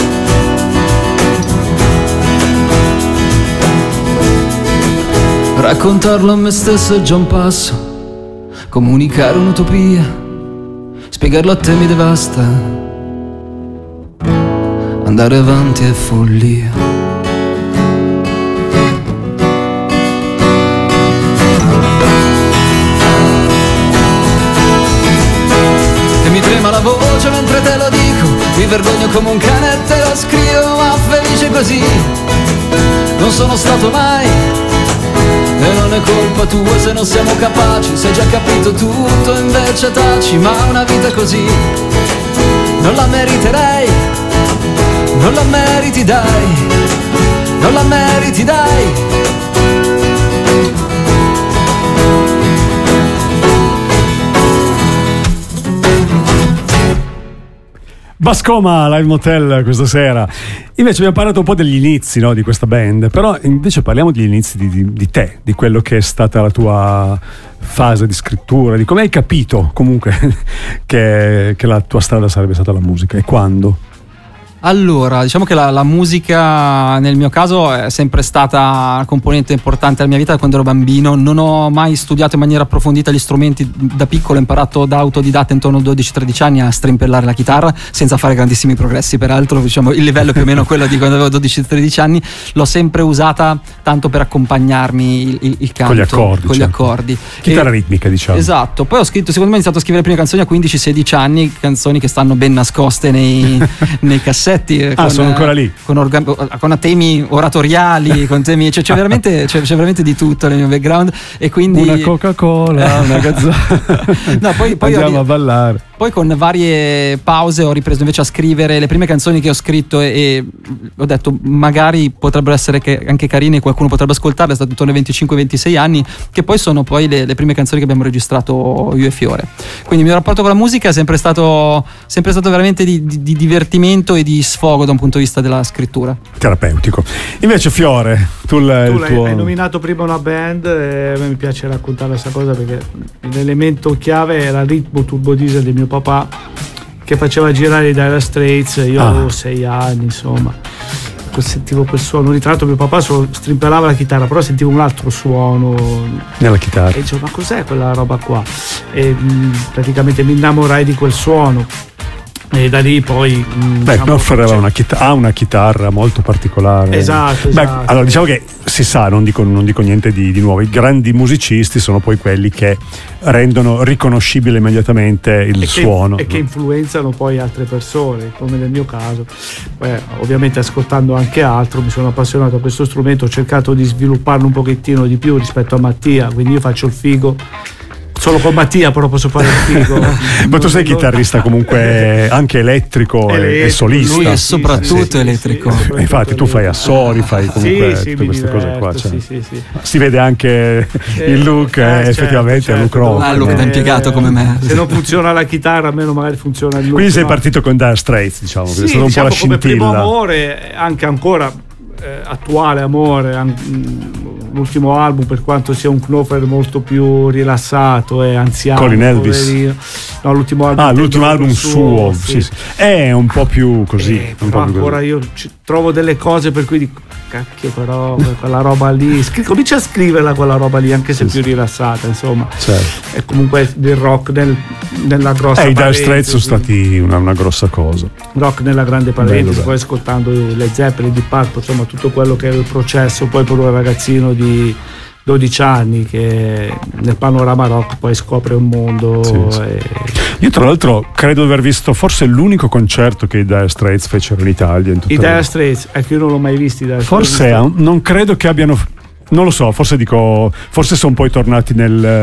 Raccontarlo a me stesso è già un passo, comunicare un'utopia, spiegarlo a te mi devasta, andare avanti è follia. E mi trema la voce mentre te lo dico, mi vergogno come un cane e te lo scrivo, ma felice così non sono stato mai, e non è colpa tua se non siamo capaci, se hai già capito tutto e invece taci, ma una vita così non la meriterei, non la meriti dai, non la meriti dai. Bascoma, Live Motel questa sera. Invece abbiamo parlato un po' degli inizi, no, di questa band, però invece parliamo degli inizi di te, di quello che è stata la tua fase di scrittura, di come hai capito comunque che la tua strada sarebbe stata la musica e quando. Allora, diciamo che la musica nel mio caso è sempre stata una componente importante della mia vita da quando ero bambino. Non ho mai studiato in maniera approfondita gli strumenti da piccolo, ho imparato da autodidatta intorno ai 12-13 anni a strimpellare la chitarra, senza fare grandissimi progressi peraltro, diciamo il livello più o meno quello di quando avevo 12-13 anni. L'ho sempre usata tanto per accompagnarmi il canto, con gli accordi. Chitarra ritmica, diciamo. Esatto, poi secondo me ho iniziato a scrivere le prime canzoni a 15-16 anni, canzoni che stanno ben nascoste nei cassetti. Sono ancora lì con temi oratoriali, con temi, c'è veramente di tutto nel mio background, e quindi una Coca-Cola, una gazzetta. No, poi andiamo a ballare. Poi con varie pause ho ripreso invece a scrivere le prime canzoni che ho scritto e ho detto magari potrebbero essere anche carine, qualcuno potrebbe ascoltarle. È stato intorno ai 25-26 anni che poi sono poi le prime canzoni che abbiamo registrato io e Fiore. Quindi il mio rapporto con la musica è sempre stato veramente di divertimento e di sfogo da un punto di vista della scrittura. Terapeutico. Invece Fiore, tu hai nominato prima una band, e a me mi piace raccontare questa cosa perché l'elemento chiave era il ritmo turbo diesel del mio papà, che faceva girare i Dire Straits. Io avevo 6 anni, insomma, sentivo quel suono. Tra l'altro mio papà strimpellava la chitarra, però sentivo un altro suono nella chitarra e dicevo ma cos'è quella roba qua, e praticamente mi innamorai di quel suono. E da lì poi Knopfler aveva una chitarra molto particolare. Esatto. Allora diciamo che si sa, non dico niente di nuovo, i grandi musicisti sono poi quelli che rendono riconoscibile immediatamente il suono e che influenzano poi altre persone, come nel mio caso. Poi, ovviamente ascoltando anche altro mi sono appassionato a questo strumento, ho cercato di svilupparlo un pochettino di più rispetto a Mattia, quindi io faccio il figo solo con Mattia, però posso fare il figo. Ma tu sei chitarrista comunque anche elettrico e solista. Lui è soprattutto elettrico. Infatti tu fai assoli, fai comunque tutte queste cose qua. Cioè. Si vede anche il look, effettivamente è Luke Rock. Il look da impiegato come me. Se non funziona la chitarra, almeno magari funziona il look. Quindi sei partito con Dire Straits, diciamo, è stato un po' la scintilla. Come primo amore, anche ancora attuale amore, l'ultimo album, per quanto sia un Knopfler molto più rilassato e anziano, Colin Elvis. No, l'ultimo album suo sì. È un po' più così, però ancora io trovo delle cose per cui dico cacchio, però quella roba lì comincia a scriverla quella roba lì, anche se più rilassata, insomma. Certo. E comunque del rock nella grossa I Dire parentesi. Straits sono stati una grossa cosa. Rock nella grande parentesi, Bello. poi ascoltando le Zeppelin, di Purple, insomma tutto quello che era il processo, poi per un ragazzino di 12 anni che nel panorama rock poi scopre un mondo. Sì. Io tra l'altro credo di aver visto forse l'unico concerto che i Dire Straits fecero in Italia. In I Dire Straits, io non l'ho mai visti. Forse non credo che abbiano, non lo so, forse sono poi tornati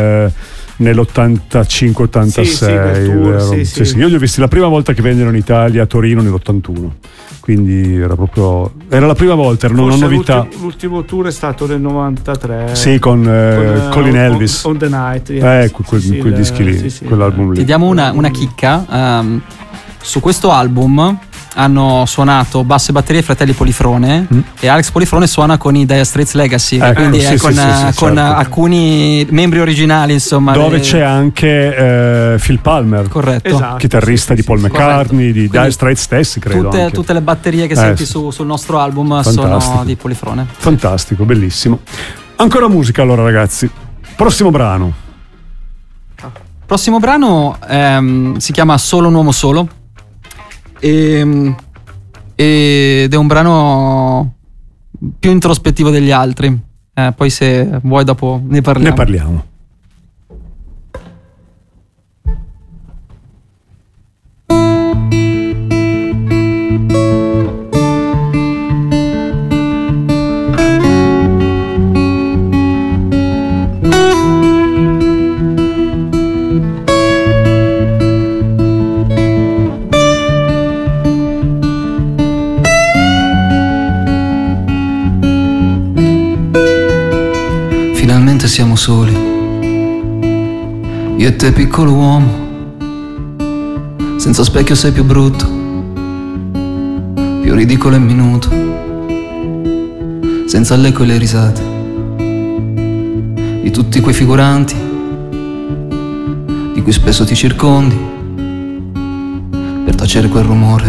nell'85-86. Sì, per tour, sì. Io li ho visti la prima volta che vennero in Italia a Torino nell'81, quindi era la prima volta, era una novità. L'ultimo tour è stato nel 93. Sì, con Colin Elvis. On the Night. Quei dischi lì, quell'album lì. Ti diamo una chicca. Su questo album hanno suonato basso e batteria i fratelli Polifrone e Alex Polifrone suona con i Dire Straits Legacy, quindi con certo. alcuni membri originali, insomma, dove c'è anche Phil Palmer, corretto, esatto, chitarrista di Paul McCartney, di Dire Straits stessi, credo tutte le batterie che senti sul nostro album sono di Polifrone. Fantastico, bellissimo. Ancora musica allora, ragazzi. Prossimo brano si chiama Solo un uomo solo ed è un brano più introspettivo degli altri. Poi se vuoi dopo ne parliamo. Siamo soli, io e te piccolo uomo, senza specchio sei più brutto, più ridicolo e minuto, senza l'eco e le risate di tutti quei figuranti di cui spesso ti circondi per tacere quel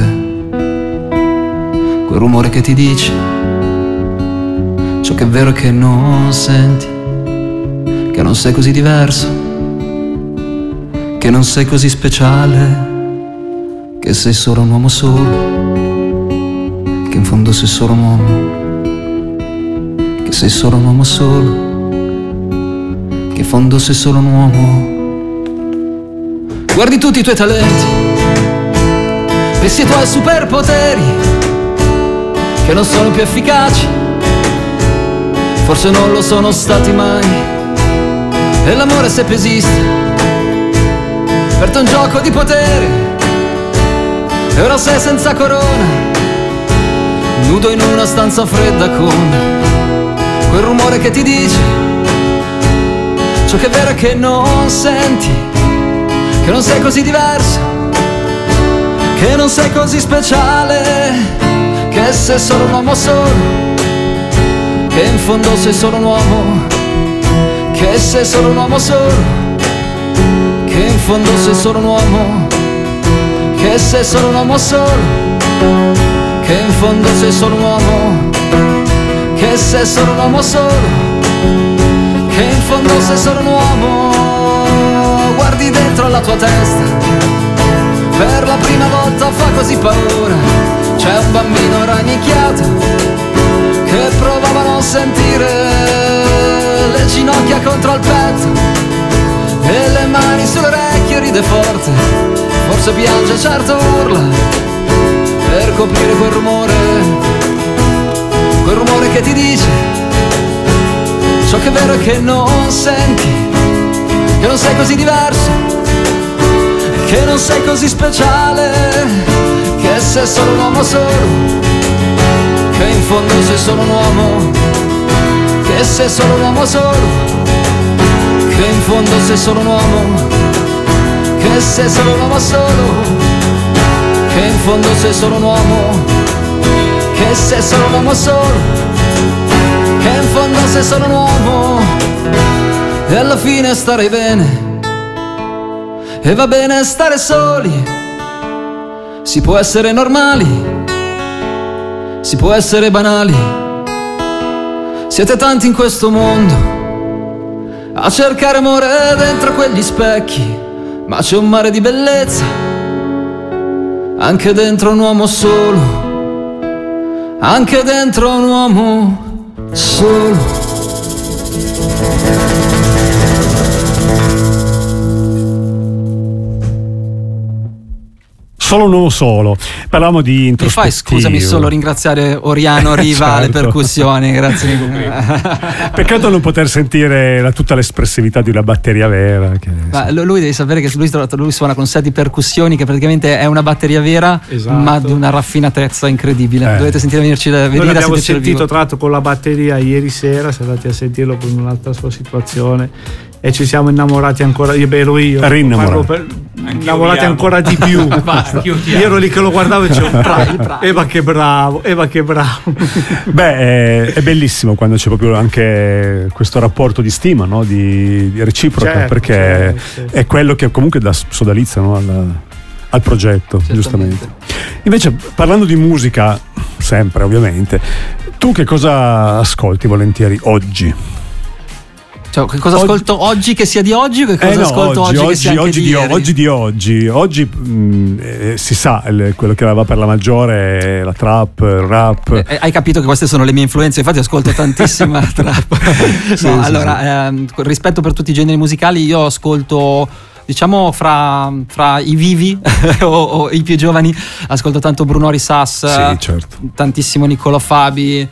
rumore che ti dice ciò che è vero e che non senti, che non sei così diverso, che non sei così speciale, che sei solo un uomo solo, che in fondo sei solo un uomo, che sei solo un uomo solo, che in fondo sei solo un uomo. Guardi tutti i tuoi talenti, pensi ai tuoi superpoteri, che non sono più efficaci, forse non lo sono stati mai. E l'amore seppe esiste, per te un gioco di potere, e ora sei senza corona, nudo in una stanza fredda con quel rumore che ti dice ciò che è vero è che non senti, che non sei così diverso, che non sei così speciale, che sei solo un uomo solo, che in fondo sei solo un uomo, che sei solo un uomo solo, che in fondo sei solo un uomo, che sei solo un uomo solo, che in fondo sei solo un uomo, che sei solo un uomo solo, che in fondo sei solo un uomo. Guardi dentro alla tua testa, per la prima volta fa così paura, c'è un bambino rannicchiato che provava a non sentire, le ginocchia contro il petto e le mani sulle orecchie, ride forte, forse piange, certo urla, per coprire quel rumore che ti dice ciò che è vero è che non senti, che non sei così diverso, che non sei così speciale, che sei solo un uomo solo, che in fondo sei solo un uomo, che sei solo un uomo solo, che in fondo sei solo un uomo, che sei solo un uomo solo, che in fondo sei solo un uomo, che sei solo un uomo solo, che in fondo sei solo un uomo, e alla fine starai bene, e va bene stare soli, si può essere normali, si può essere banali, siete tanti in questo mondo a cercare amore dentro quegli specchi, ma c'è un mare di bellezza anche dentro un uomo solo, anche dentro un uomo solo. Solo un uomo solo. Parlavamo di introspettivo. Mi fai, scusami, solo ringraziare Oriano Riva alle Certo. percussioni, grazie. Peccato non poter sentire tutta l'espressività di una batteria vera. Ma lui devi sapere che lui suona con 7 percussioni, che praticamente è una batteria vera, Esatto. ma di una raffinatezza incredibile. Dovete sentire Noi venire a l'abbiamo sentirci dal sentito vivo. tra l'altro con la batteria ieri sera, siamo andati a sentirlo con un'altra sua situazione e ci siamo innamorati ancora, io Rinnamorati. innamorati ancora di più. Io ero lì che lo guardavo e dicevo Eva che bravo. Beh, è bellissimo quando c'è proprio anche questo rapporto di stima, no? di reciproca, Certo, perché certo. è quello che comunque dà sodalizia, no? al progetto, giustamente. Invece, parlando di musica, sempre ovviamente, tu che cosa ascolti volentieri oggi? Cioè, che cosa ascolto oggi che sia di oggi o che cosa ascolto oggi che sia anche di ieri? Oggi si sa quello che aveva per la maggiore, la trap, il rap. Hai capito che queste sono le mie influenze, infatti ascolto tantissima trap. Rispetto per tutti i generi musicali, io ascolto, diciamo, fra i vivi o i più giovani, ascolto tanto Bruno Risas, Sì, certo. tantissimo Niccolò Fabi,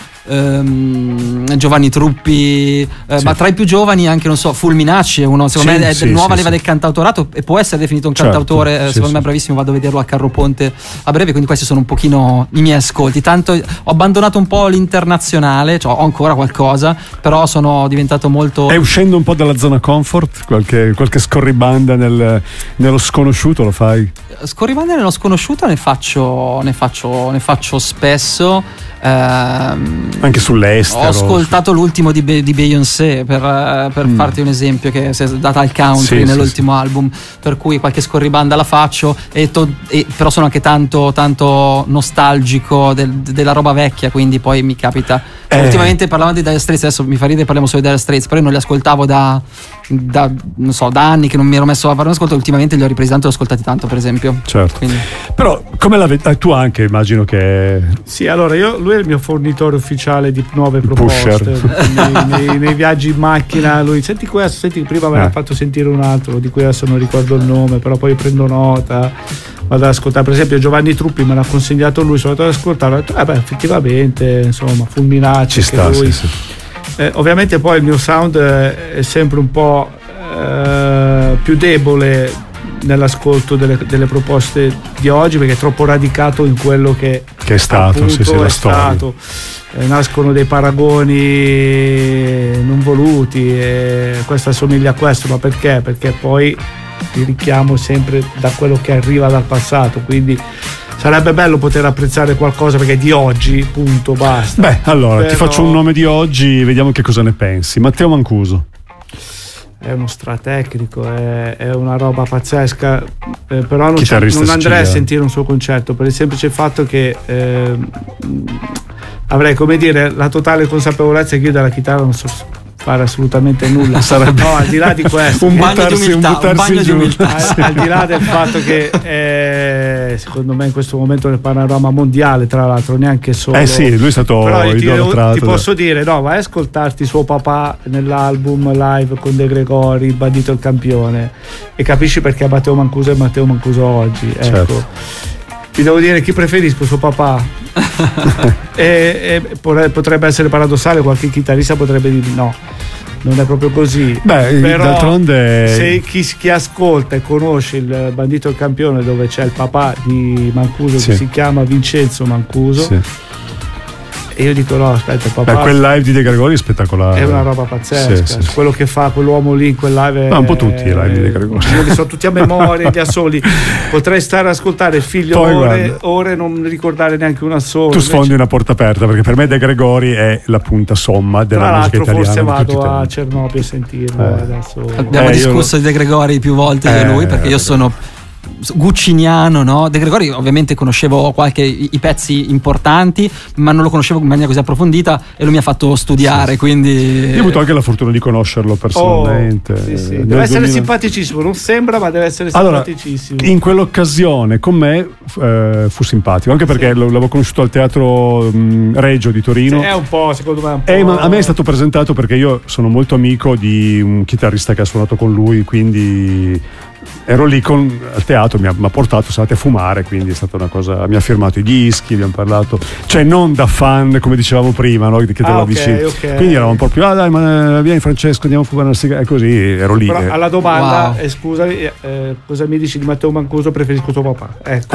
Giovanni Truppi, ma tra i più giovani anche, non so, Fulminacci è uno, secondo me è nuova leva del cantautorato e può essere definito un cantautore, secondo me bravissimo. Vado a vederlo a Carro Ponte a breve, quindi questi sono un pochino i miei ascolti. Tanto ho abbandonato un po' l'internazionale, cioè ho ancora qualcosa, però sono diventato molto... E uscendo un po' dalla zona comfort, qualche scorribanda nello sconosciuto lo fai? Scorribande nello sconosciuto ne faccio spesso. Anche sull'estero. Ho ascoltato l'ultimo di Beyoncé per farti un esempio, che si è data al country nell'ultimo album, per cui qualche scorribanda la faccio però sono anche tanto nostalgico della roba vecchia, quindi poi mi capita. Ultimamente parlavamo di Dire Straits, adesso mi fa ridere, parliamo solo di Dire Straits, però io non li ascoltavo da anni che non mi ero messo a fare un ascolto. Ultimamente li ho ripresi tanto e li ho ascoltati tanto, per esempio. Certo. Quindi. Però come tu anche immagino che... Sì, allora lui è il mio fornitore ufficiale di nuove proposte nei viaggi in macchina. Lui, senti questo, prima me l'ha fatto sentire un altro di cui adesso non ricordo il nome, però poi prendo nota, vado ad ascoltare. Per esempio Giovanni Truppi me l'ha consigliato lui, sono andato ad ascoltare, ho detto effettivamente, insomma, Fulminacci, ci sta, lui. sì. Ovviamente poi il mio sound è sempre un po' più debole nell'ascolto delle proposte di oggi, perché è troppo radicato in quello che è stato, appunto, la è storia. stato. Nascono dei paragoni non voluti e questo assomiglia a questo, ma perché? Perché poi ti richiamo sempre da quello che arriva dal passato, quindi sarebbe bello poter apprezzare qualcosa perché è di oggi, punto, basta. Beh, allora ti faccio un nome di oggi, vediamo che cosa ne pensi. Matteo Mancuso. È uno stratecnico, è una roba pazzesca, però non Chitarrista andrei a sentire un suo concerto per il semplice fatto che avrei, come dire, la totale consapevolezza che io dalla chitarra non so fare assolutamente nulla. Sarebbe no, al di là di questo, un bagno di umiltà. Al di là del fatto che secondo me in questo momento nel panorama mondiale, tra l'altro, neanche solo sì, lui è stato idolatrato. Ti posso dire, no, vai a ascoltarti suo papà nell'album live con De Gregori, Bandito il campione, e capisci perché Matteo Mancuso è Matteo Mancuso oggi. Ecco. Certo. Ti devo dire chi preferisco, suo papà. e potrebbe essere paradossale, qualche chitarrista potrebbe dire no, non è proprio così. Beh, però d'altronde se chi ascolta e conosce il Bandito il campione, dove c'è il papà di Mancuso che si chiama Vincenzo Mancuso, e io dico no, aspetta, il papà. Beh, quel live di De Gregori è spettacolare. È una roba pazzesca. Sì. Quello che fa quell'uomo lì in quel live. Un po' tutti i live di De Gregori. Io li so tutti a memoria, gli assoli. Potrei stare a ascoltare il figlio ore e non ricordare neanche un assolo. Tu sfondi una porta aperta, perché per me De Gregori è la punta somma della musica italiana. Forse vado a Cernobbio a sentirlo adesso. Abbiamo discusso di De Gregori più volte io e lui, perché io sono gucciniano, no? De Gregori ovviamente conoscevo i pezzi importanti, ma non lo conoscevo in maniera così approfondita e lui mi ha fatto studiare, quindi io ho avuto anche la fortuna di conoscerlo personalmente. Sì. Deve essere simpaticissimo, non sembra, ma deve essere simpaticissimo. In quell'occasione con me fu simpatico, anche perché l'avevo conosciuto al Teatro Regio di Torino. È un po', secondo me, a me è stato presentato perché io sono molto amico di un chitarrista che ha suonato con lui, quindi ero lì al teatro, mi ha portato, siamo andati a fumare, quindi è stata una cosa, mi ha firmato i dischi, abbiamo parlato, cioè non da fan come dicevamo prima, no? Che te lo avvicini. Quindi eravamo un po' più, dai, ma vieni Francesco, andiamo a fumare una sigaretta, e così ero lì. Però alla domanda, scusami, cosa mi dici di Matteo Mancuso? Preferisco tuo papà. Ecco.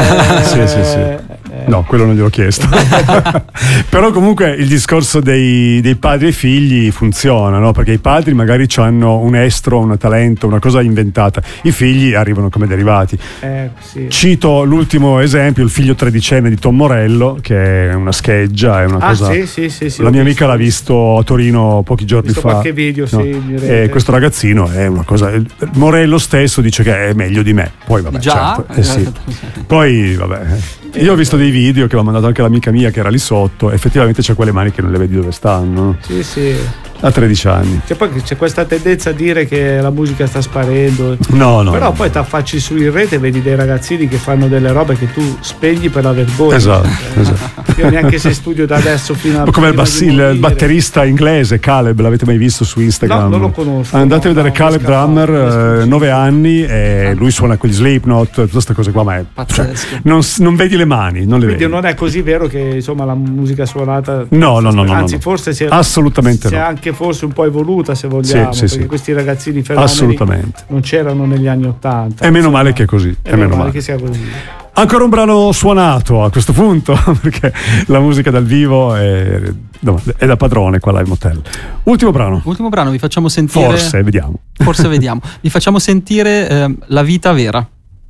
Sì. No, quello non gliel'ho chiesto. Però comunque il discorso dei padri e figli funziona, no? Perché i padri magari hanno un estro, un talento, una cosa inventata. I figli arrivano come derivati. Sì. Cito l'ultimo esempio, il figlio tredicenne di Tom Morello, che è una scheggia, è una cosa. Sì, la mia amica l'ha visto a Torino pochi giorni fa. Qualche video, no? E questo ragazzino è una cosa. Morello stesso dice che è meglio di me. Poi vabbè, già? Certo. Sì. Poi vabbè. Io ho visto dei video che l'ha mandato anche l'amica mia che era lì sotto. Effettivamente c'è quelle mani che non le vedi dove stanno. Sì. A 13 anni. Poi c'è questa tendenza a dire che la musica sta sparendo. No. Però poi ti affacci su in rete e vedi dei ragazzini che fanno delle robe che tu spegni per la vergogna. Esatto. Io neanche se studio da adesso fino a. Come il batterista inglese Caleb, l'avete mai visto su Instagram? No, non lo conosco. Andate a vedere Caleb Drummer, 9 anni, e lui suona con gli Slipknot, tutte queste cose qua, ma è pazzesco. Non vedi le mani, non le Quindi vedi. non è così vero che insomma la musica suonata. No. Anzi, forse si è assolutamente anche forse un po' evoluta, se vogliamo, perché questi ragazzini fenomeni assolutamente non c'erano negli anni '80. E meno male che è così. È meno male che sia così. Ancora un brano suonato a questo punto, perché la musica dal vivo è da padrone qua Live Motel. Ultimo brano, vi facciamo sentire. Forse vediamo. Vi facciamo sentire La vita vera.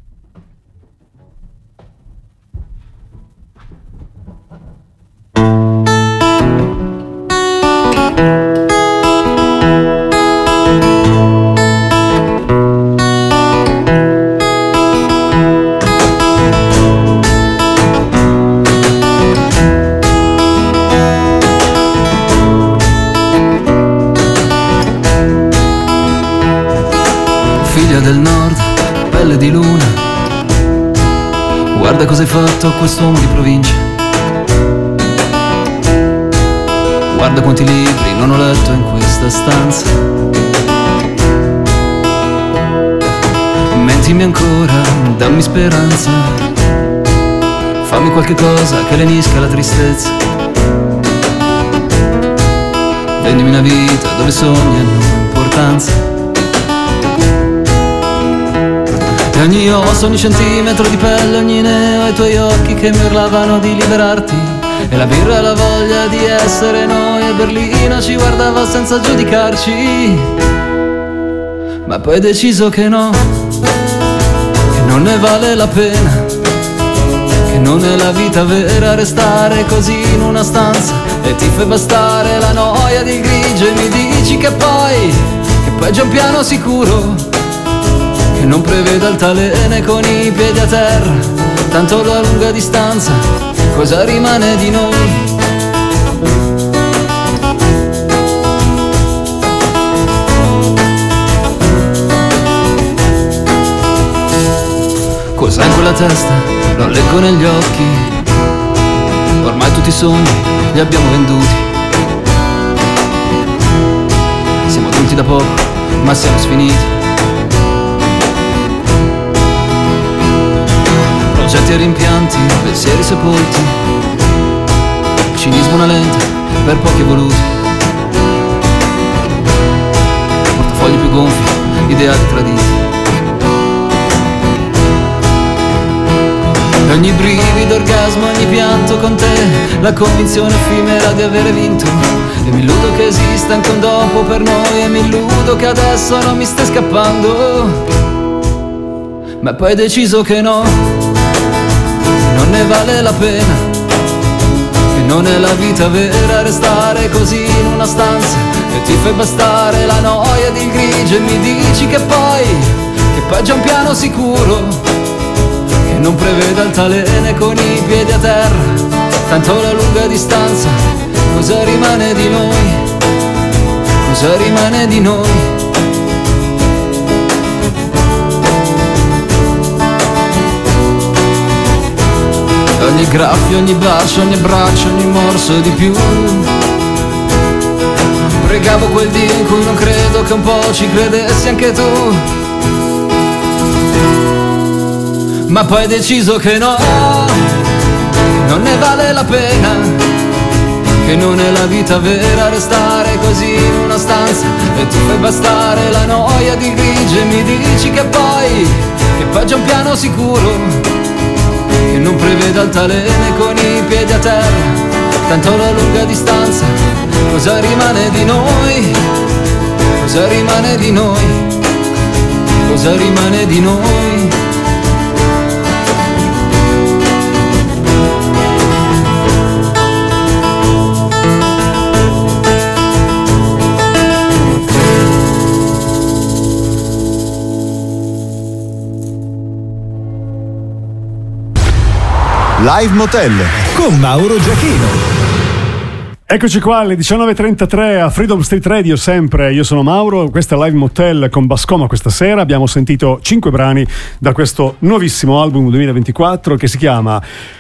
Del nord, pelle di luna, guarda cosa hai fatto a quest'uomo di provincia. Guarda quanti libri non ho letto in questa stanza. Mentimi ancora, dammi speranza, fammi qualche cosa che lenisca la tristezza. Vendimi una vita dove sogni hanno importanza. E ogni osso, ogni centimetro di pelle, ogni neo, ai tuoi occhi che mi urlavano di liberarti. E la birra e la voglia di essere noi, e Berlino ci guardava senza giudicarci. Ma poi hai deciso che no, che non ne vale la pena, che non è la vita vera restare così in una stanza. E ti fai bastare la noia di grigio e mi dici che poi è già un piano sicuro, che non preveda altalene con i piedi a terra. Tanto la lunga distanza, cosa rimane di noi? Cos'è in quella testa? Lo leggo negli occhi. Ormai tutti i sogni li abbiamo venduti. Siamo giunti da poco, ma siamo sfiniti. Progetti e rimpianti, pensieri sepolti, cinismo una lente per pochi evoluti, portafogli più gonfi, ideali traditi. E ogni brivido, orgasmo, ogni pianto con te, la convinzione effimera di avere vinto. E mi illudo che esista anche un dopo per noi, e mi illudo che adesso non mi stai scappando. Ma poi hai deciso che no, non ne vale la pena, che non è la vita vera restare così in una stanza. E ti fai bastare la noia di grigio e mi dici che poi è già un piano sicuro, che non preveda altalene con i piedi a terra. Tanto la lunga distanza, cosa rimane di noi? Cosa rimane di noi? Ogni graffio, ogni bacio, ogni abbraccio, ogni morso di più. Pregavo quel Dio in cui non credo che un po' ci credessi anche tu. Ma poi hai deciso che no, non ne vale la pena, che non è la vita vera restare così in una stanza e tu fai bastare la noia di grigio e mi dici che poi che peggio è un piano sicuro che non preveda altalene con i piedi a terra. Tanto la lunga distanza, cosa rimane di noi? Cosa rimane di noi? Cosa rimane di noi? Live Motel con Mauro Giachino. Eccoci qua alle 19.33 a Freedom Street Radio, sempre. Io sono Mauro, questa è Live Motel con Bascoma. Questa sera abbiamo sentito 5 brani da questo nuovissimo album 2024 che si chiama...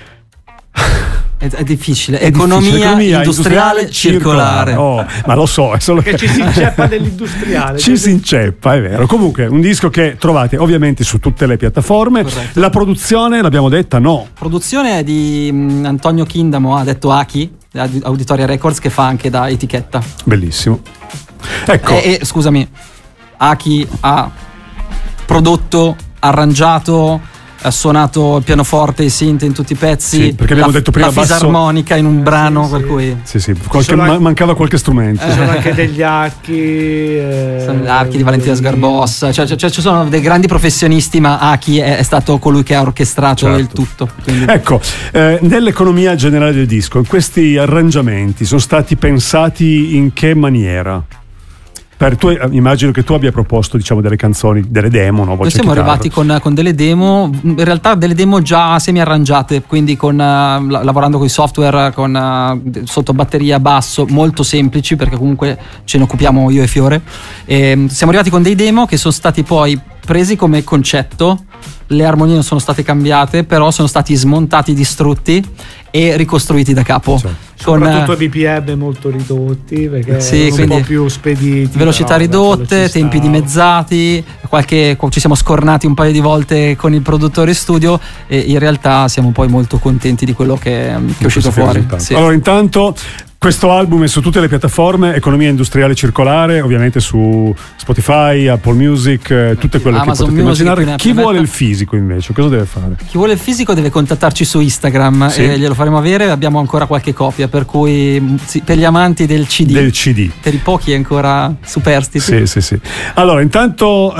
È difficile. Economia industriale circolare. Oh, ma lo so, è solo che ci si inceppa dell'industriale. Ci si inceppa, è vero. Comunque, un disco che trovate ovviamente su tutte le piattaforme. Corretto. La produzione, l'abbiamo detta, no. Produzione è di Antonio Chindamo, ha detto Aki, Auditoria Records, che fa anche da etichetta. Bellissimo. Ecco. Scusami, Aki ha prodotto, arrangiato, ha suonato il pianoforte, i synth in tutti i pezzi, sì, perché abbiamo detto prima la fisarmonica in un brano, per cui sì, mancava qualche strumento. Ci sono anche degli archi, sono archi di Valentina Sgarbossa, cioè ci sono dei grandi professionisti, ma Aki è stato colui che ha orchestrato il tutto. Quindi... Ecco, nell'economia generale del disco, questi arrangiamenti sono stati pensati in che maniera? Immagino che tu abbia proposto, diciamo, delle canzoni, delle demo, no? Noi siamo arrivati con delle demo, in realtà delle demo già semi arrangiate, quindi lavorando con i software, sotto batteria, basso, molto semplici, perché comunque ce ne occupiamo io e Fiore. Siamo arrivati con dei demo che sono stati poi presi come concetto, le armonie non sono state cambiate, però sono stati smontati, distrutti e ricostruiti da capo. Certo. Soprattutto BPM molto ridotti, perché sono un po' più spediti, velocità ridotte, tempi dimezzati, ci siamo scornati un paio di volte con il produttore in studio e in realtà siamo poi molto contenti di quello che è uscito fuori. Sì. Allora, intanto questo album è su tutte le piattaforme, Economia Industriale Circolare, ovviamente su Spotify, Apple Music, tutte quelle Amazon che potete Music, immaginare. Chi vuole il fisico invece, cosa deve fare? Chi vuole il fisico deve contattarci su Instagram, sì, e glielo faremo avere, abbiamo ancora qualche copia, per cui per gli amanti del CD. Per i pochi ancora superstiti. Sì. Allora, intanto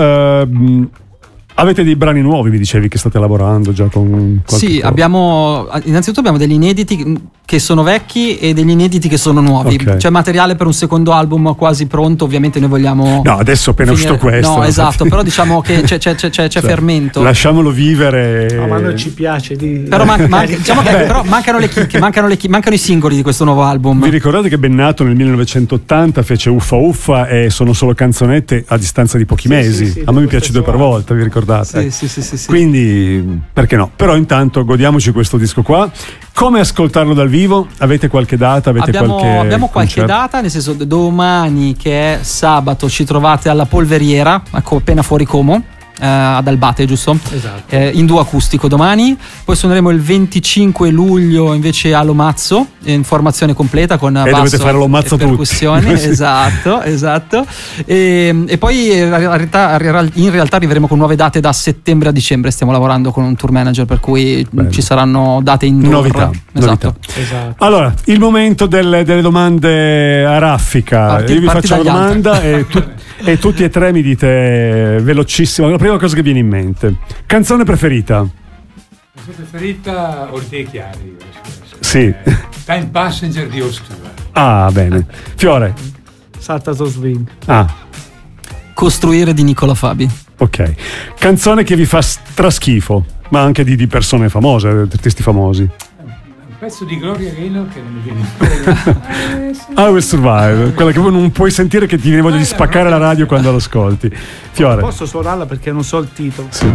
avete dei brani nuovi, mi dicevi che state lavorando già con qualche Sì, innanzitutto abbiamo degli inediti che sono vecchi e degli inediti che sono nuovi. Okay. C'è materiale per un secondo album quasi pronto, ovviamente noi vogliamo... No, adesso appena uscito questo. No, esatto, però diciamo che c'è fermento. Lasciamolo vivere. No, ma a noi ci piace di... Però, diciamo che però mancano le chicche, mancano i singoli di questo nuovo album. Vi ricordate che Bennato nel 1980 fece Uffa Uffa e sono solo canzonette a distanza di pochi mesi? Sì, a me mi piace 2 per volta, vi ricordate? Sì. Quindi perché no? Però intanto godiamoci questo disco qua. Come ascoltarlo dal vivo? Avete qualche data? Abbiamo qualche data, nel senso, domani, che è sabato, ci trovate alla Polveriera, appena fuori Como, ad Albate, giusto? Esatto. In duo acustico domani. Poi suoneremo il 25 luglio invece a Lomazzo, in formazione completa con basso dovete fare Lomazzo e percussioni. Sì. Esatto. E poi in realtà arriveremo con nuove date da settembre a dicembre. Stiamo lavorando con un tour manager, per cui ci saranno date in novità. Esatto. Allora, il momento delle domande a raffica. Io vi faccio la domanda e tutti e tre mi dite velocissimo la prima cosa che viene in mente. Canzone preferita? La sua preferita, Orte Chiari. Sì. Time Passenger di Ostura. Ah, bene. Fiore? Saltato Swing. Costruire di Nicola Fabi. Ok. Canzone che vi fa straschifo? ma anche di persone famose, artisti famosi. Un pezzo di Gloria Gaynor che non mi viene in I Will Survive, quella che non puoi sentire, che ti viene voglia di spaccare la radio quando lo ascolti. Fiore. Posso suonarla perché non so il titolo? Sì.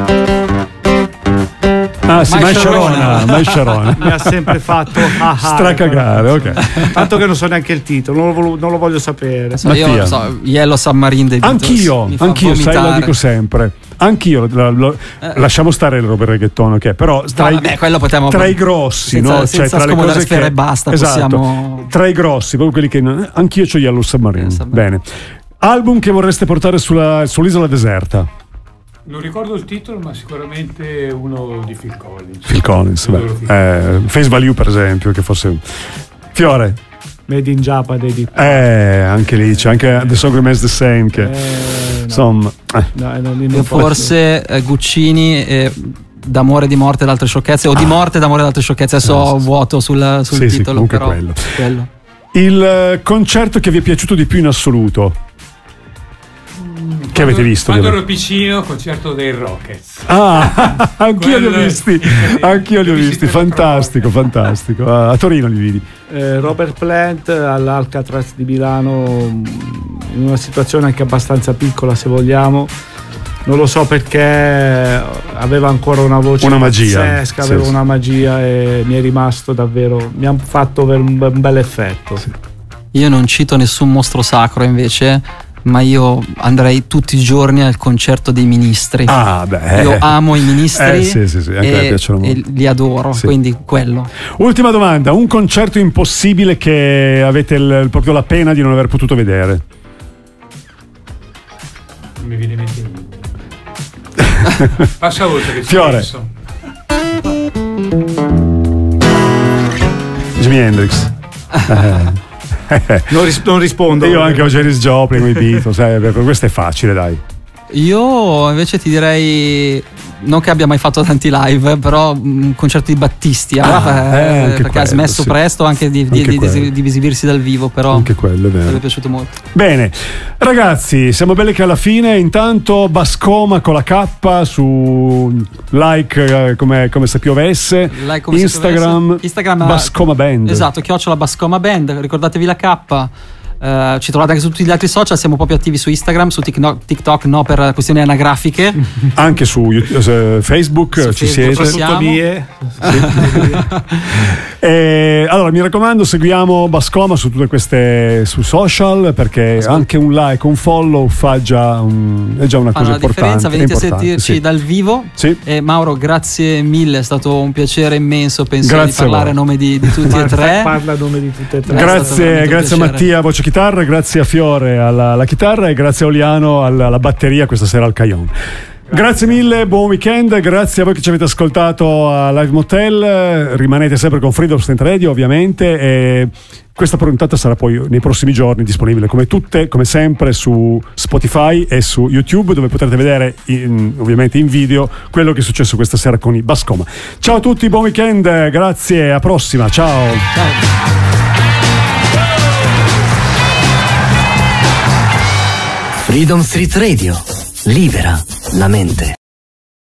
Ah sì, Mai Sharona. Mi ha sempre fatto stracagare, ok. Tanto che non so neanche il titolo, non lo voglio sapere. Io so Yellow Submarine dei Beatles. Anch'io, sai, lo dico sempre. Anch'io lasciamo stare il roba reggaeton, ok, però tra i grossi, senza, no? senza tra le cose sfere e basta, esatto, possiamo... tra i grossi, proprio quelli che anch'io c'ho Yellow Submarine. Bene. Album che vorreste portare sull'isola deserta? Non ricordo il titolo, ma sicuramente uno di Phil Collins. Phil Collins, Face Value per esempio, che fosse... Fiore. Made in Japan dei anche lì c'è anche The Song Remains the Same che insomma io forse Guccini d'amore di morte ed altre sciocchezze, o di morte d'amore ed altre sciocchezze, adesso vuoto sul titolo, comunque però quello. Il concerto che vi è piaciuto di più in assoluto? Che avete visto? Quando ero piccino, concerto dei Rockets. Anch'io li ho visti. Fantastico. A Torino li vidi. Robert Plant all'Alcatraz di Milano, in una situazione anche abbastanza piccola, se vogliamo. Non lo so perché aveva ancora una voce pazzesca, aveva una magia, e mi è rimasto davvero, mi ha fatto un bel effetto. Sì. Io non cito nessun mostro sacro invece, ma io andrei tutti i giorni al concerto dei Ministri. Io amo i Ministri sì, anche a me piacciono molto. E li adoro, quindi quello. Ultima domanda, un concerto impossibile che avete proprio la pena di non aver potuto vedere? Non mi viene in mente niente. Passa oltre che Fiore. Jimi Hendrix. Non rispondo. Io anche ho Janis Joplin, i Beatles, questo è facile, dai. Io invece ti direi, non che abbia mai fatto tanti live, però un concerto di Battisti, perché ha smesso presto anche di esibirsi dal vivo, però anche quello è vero. Mi è piaciuto molto. Bene, ragazzi, siamo belli che alla fine. Intanto Bascoma con la K su like come se piovesse, Instagram Bascoma Band. Esatto, @ Bascoma Band, ricordatevi la K. Ci trovate anche su tutti gli altri social, siamo un po' più attivi su Instagram, su TikTok no, per questioni anagrafiche. Anche su Facebook ci siete. Soprattutto mie. Allora mi raccomando, seguiamo Bascoma su tutte queste su social, perché anche un like, un follow è già una cosa importante. Venite a sentirci dal vivo. Mauro, grazie mille, è stato un piacere immenso, penso, di parlare a nome di tutti e tre. Parla a nome di tutti e tre. Grazie a Mattia, voce chitarra, grazie a Fiore alla chitarra e grazie a Oliano alla batteria questa sera al Cajon. Grazie mille, buon weekend, grazie a voi che ci avete ascoltato a Live Motel, rimanete sempre con Freedom State Radio ovviamente, e questa puntata sarà poi nei prossimi giorni disponibile come sempre su Spotify e su YouTube, dove potrete vedere ovviamente in video quello che è successo questa sera con i Bascoma. Ciao a tutti, buon weekend, grazie, a prossima, ciao. Freedom Street Radio, libera la mente.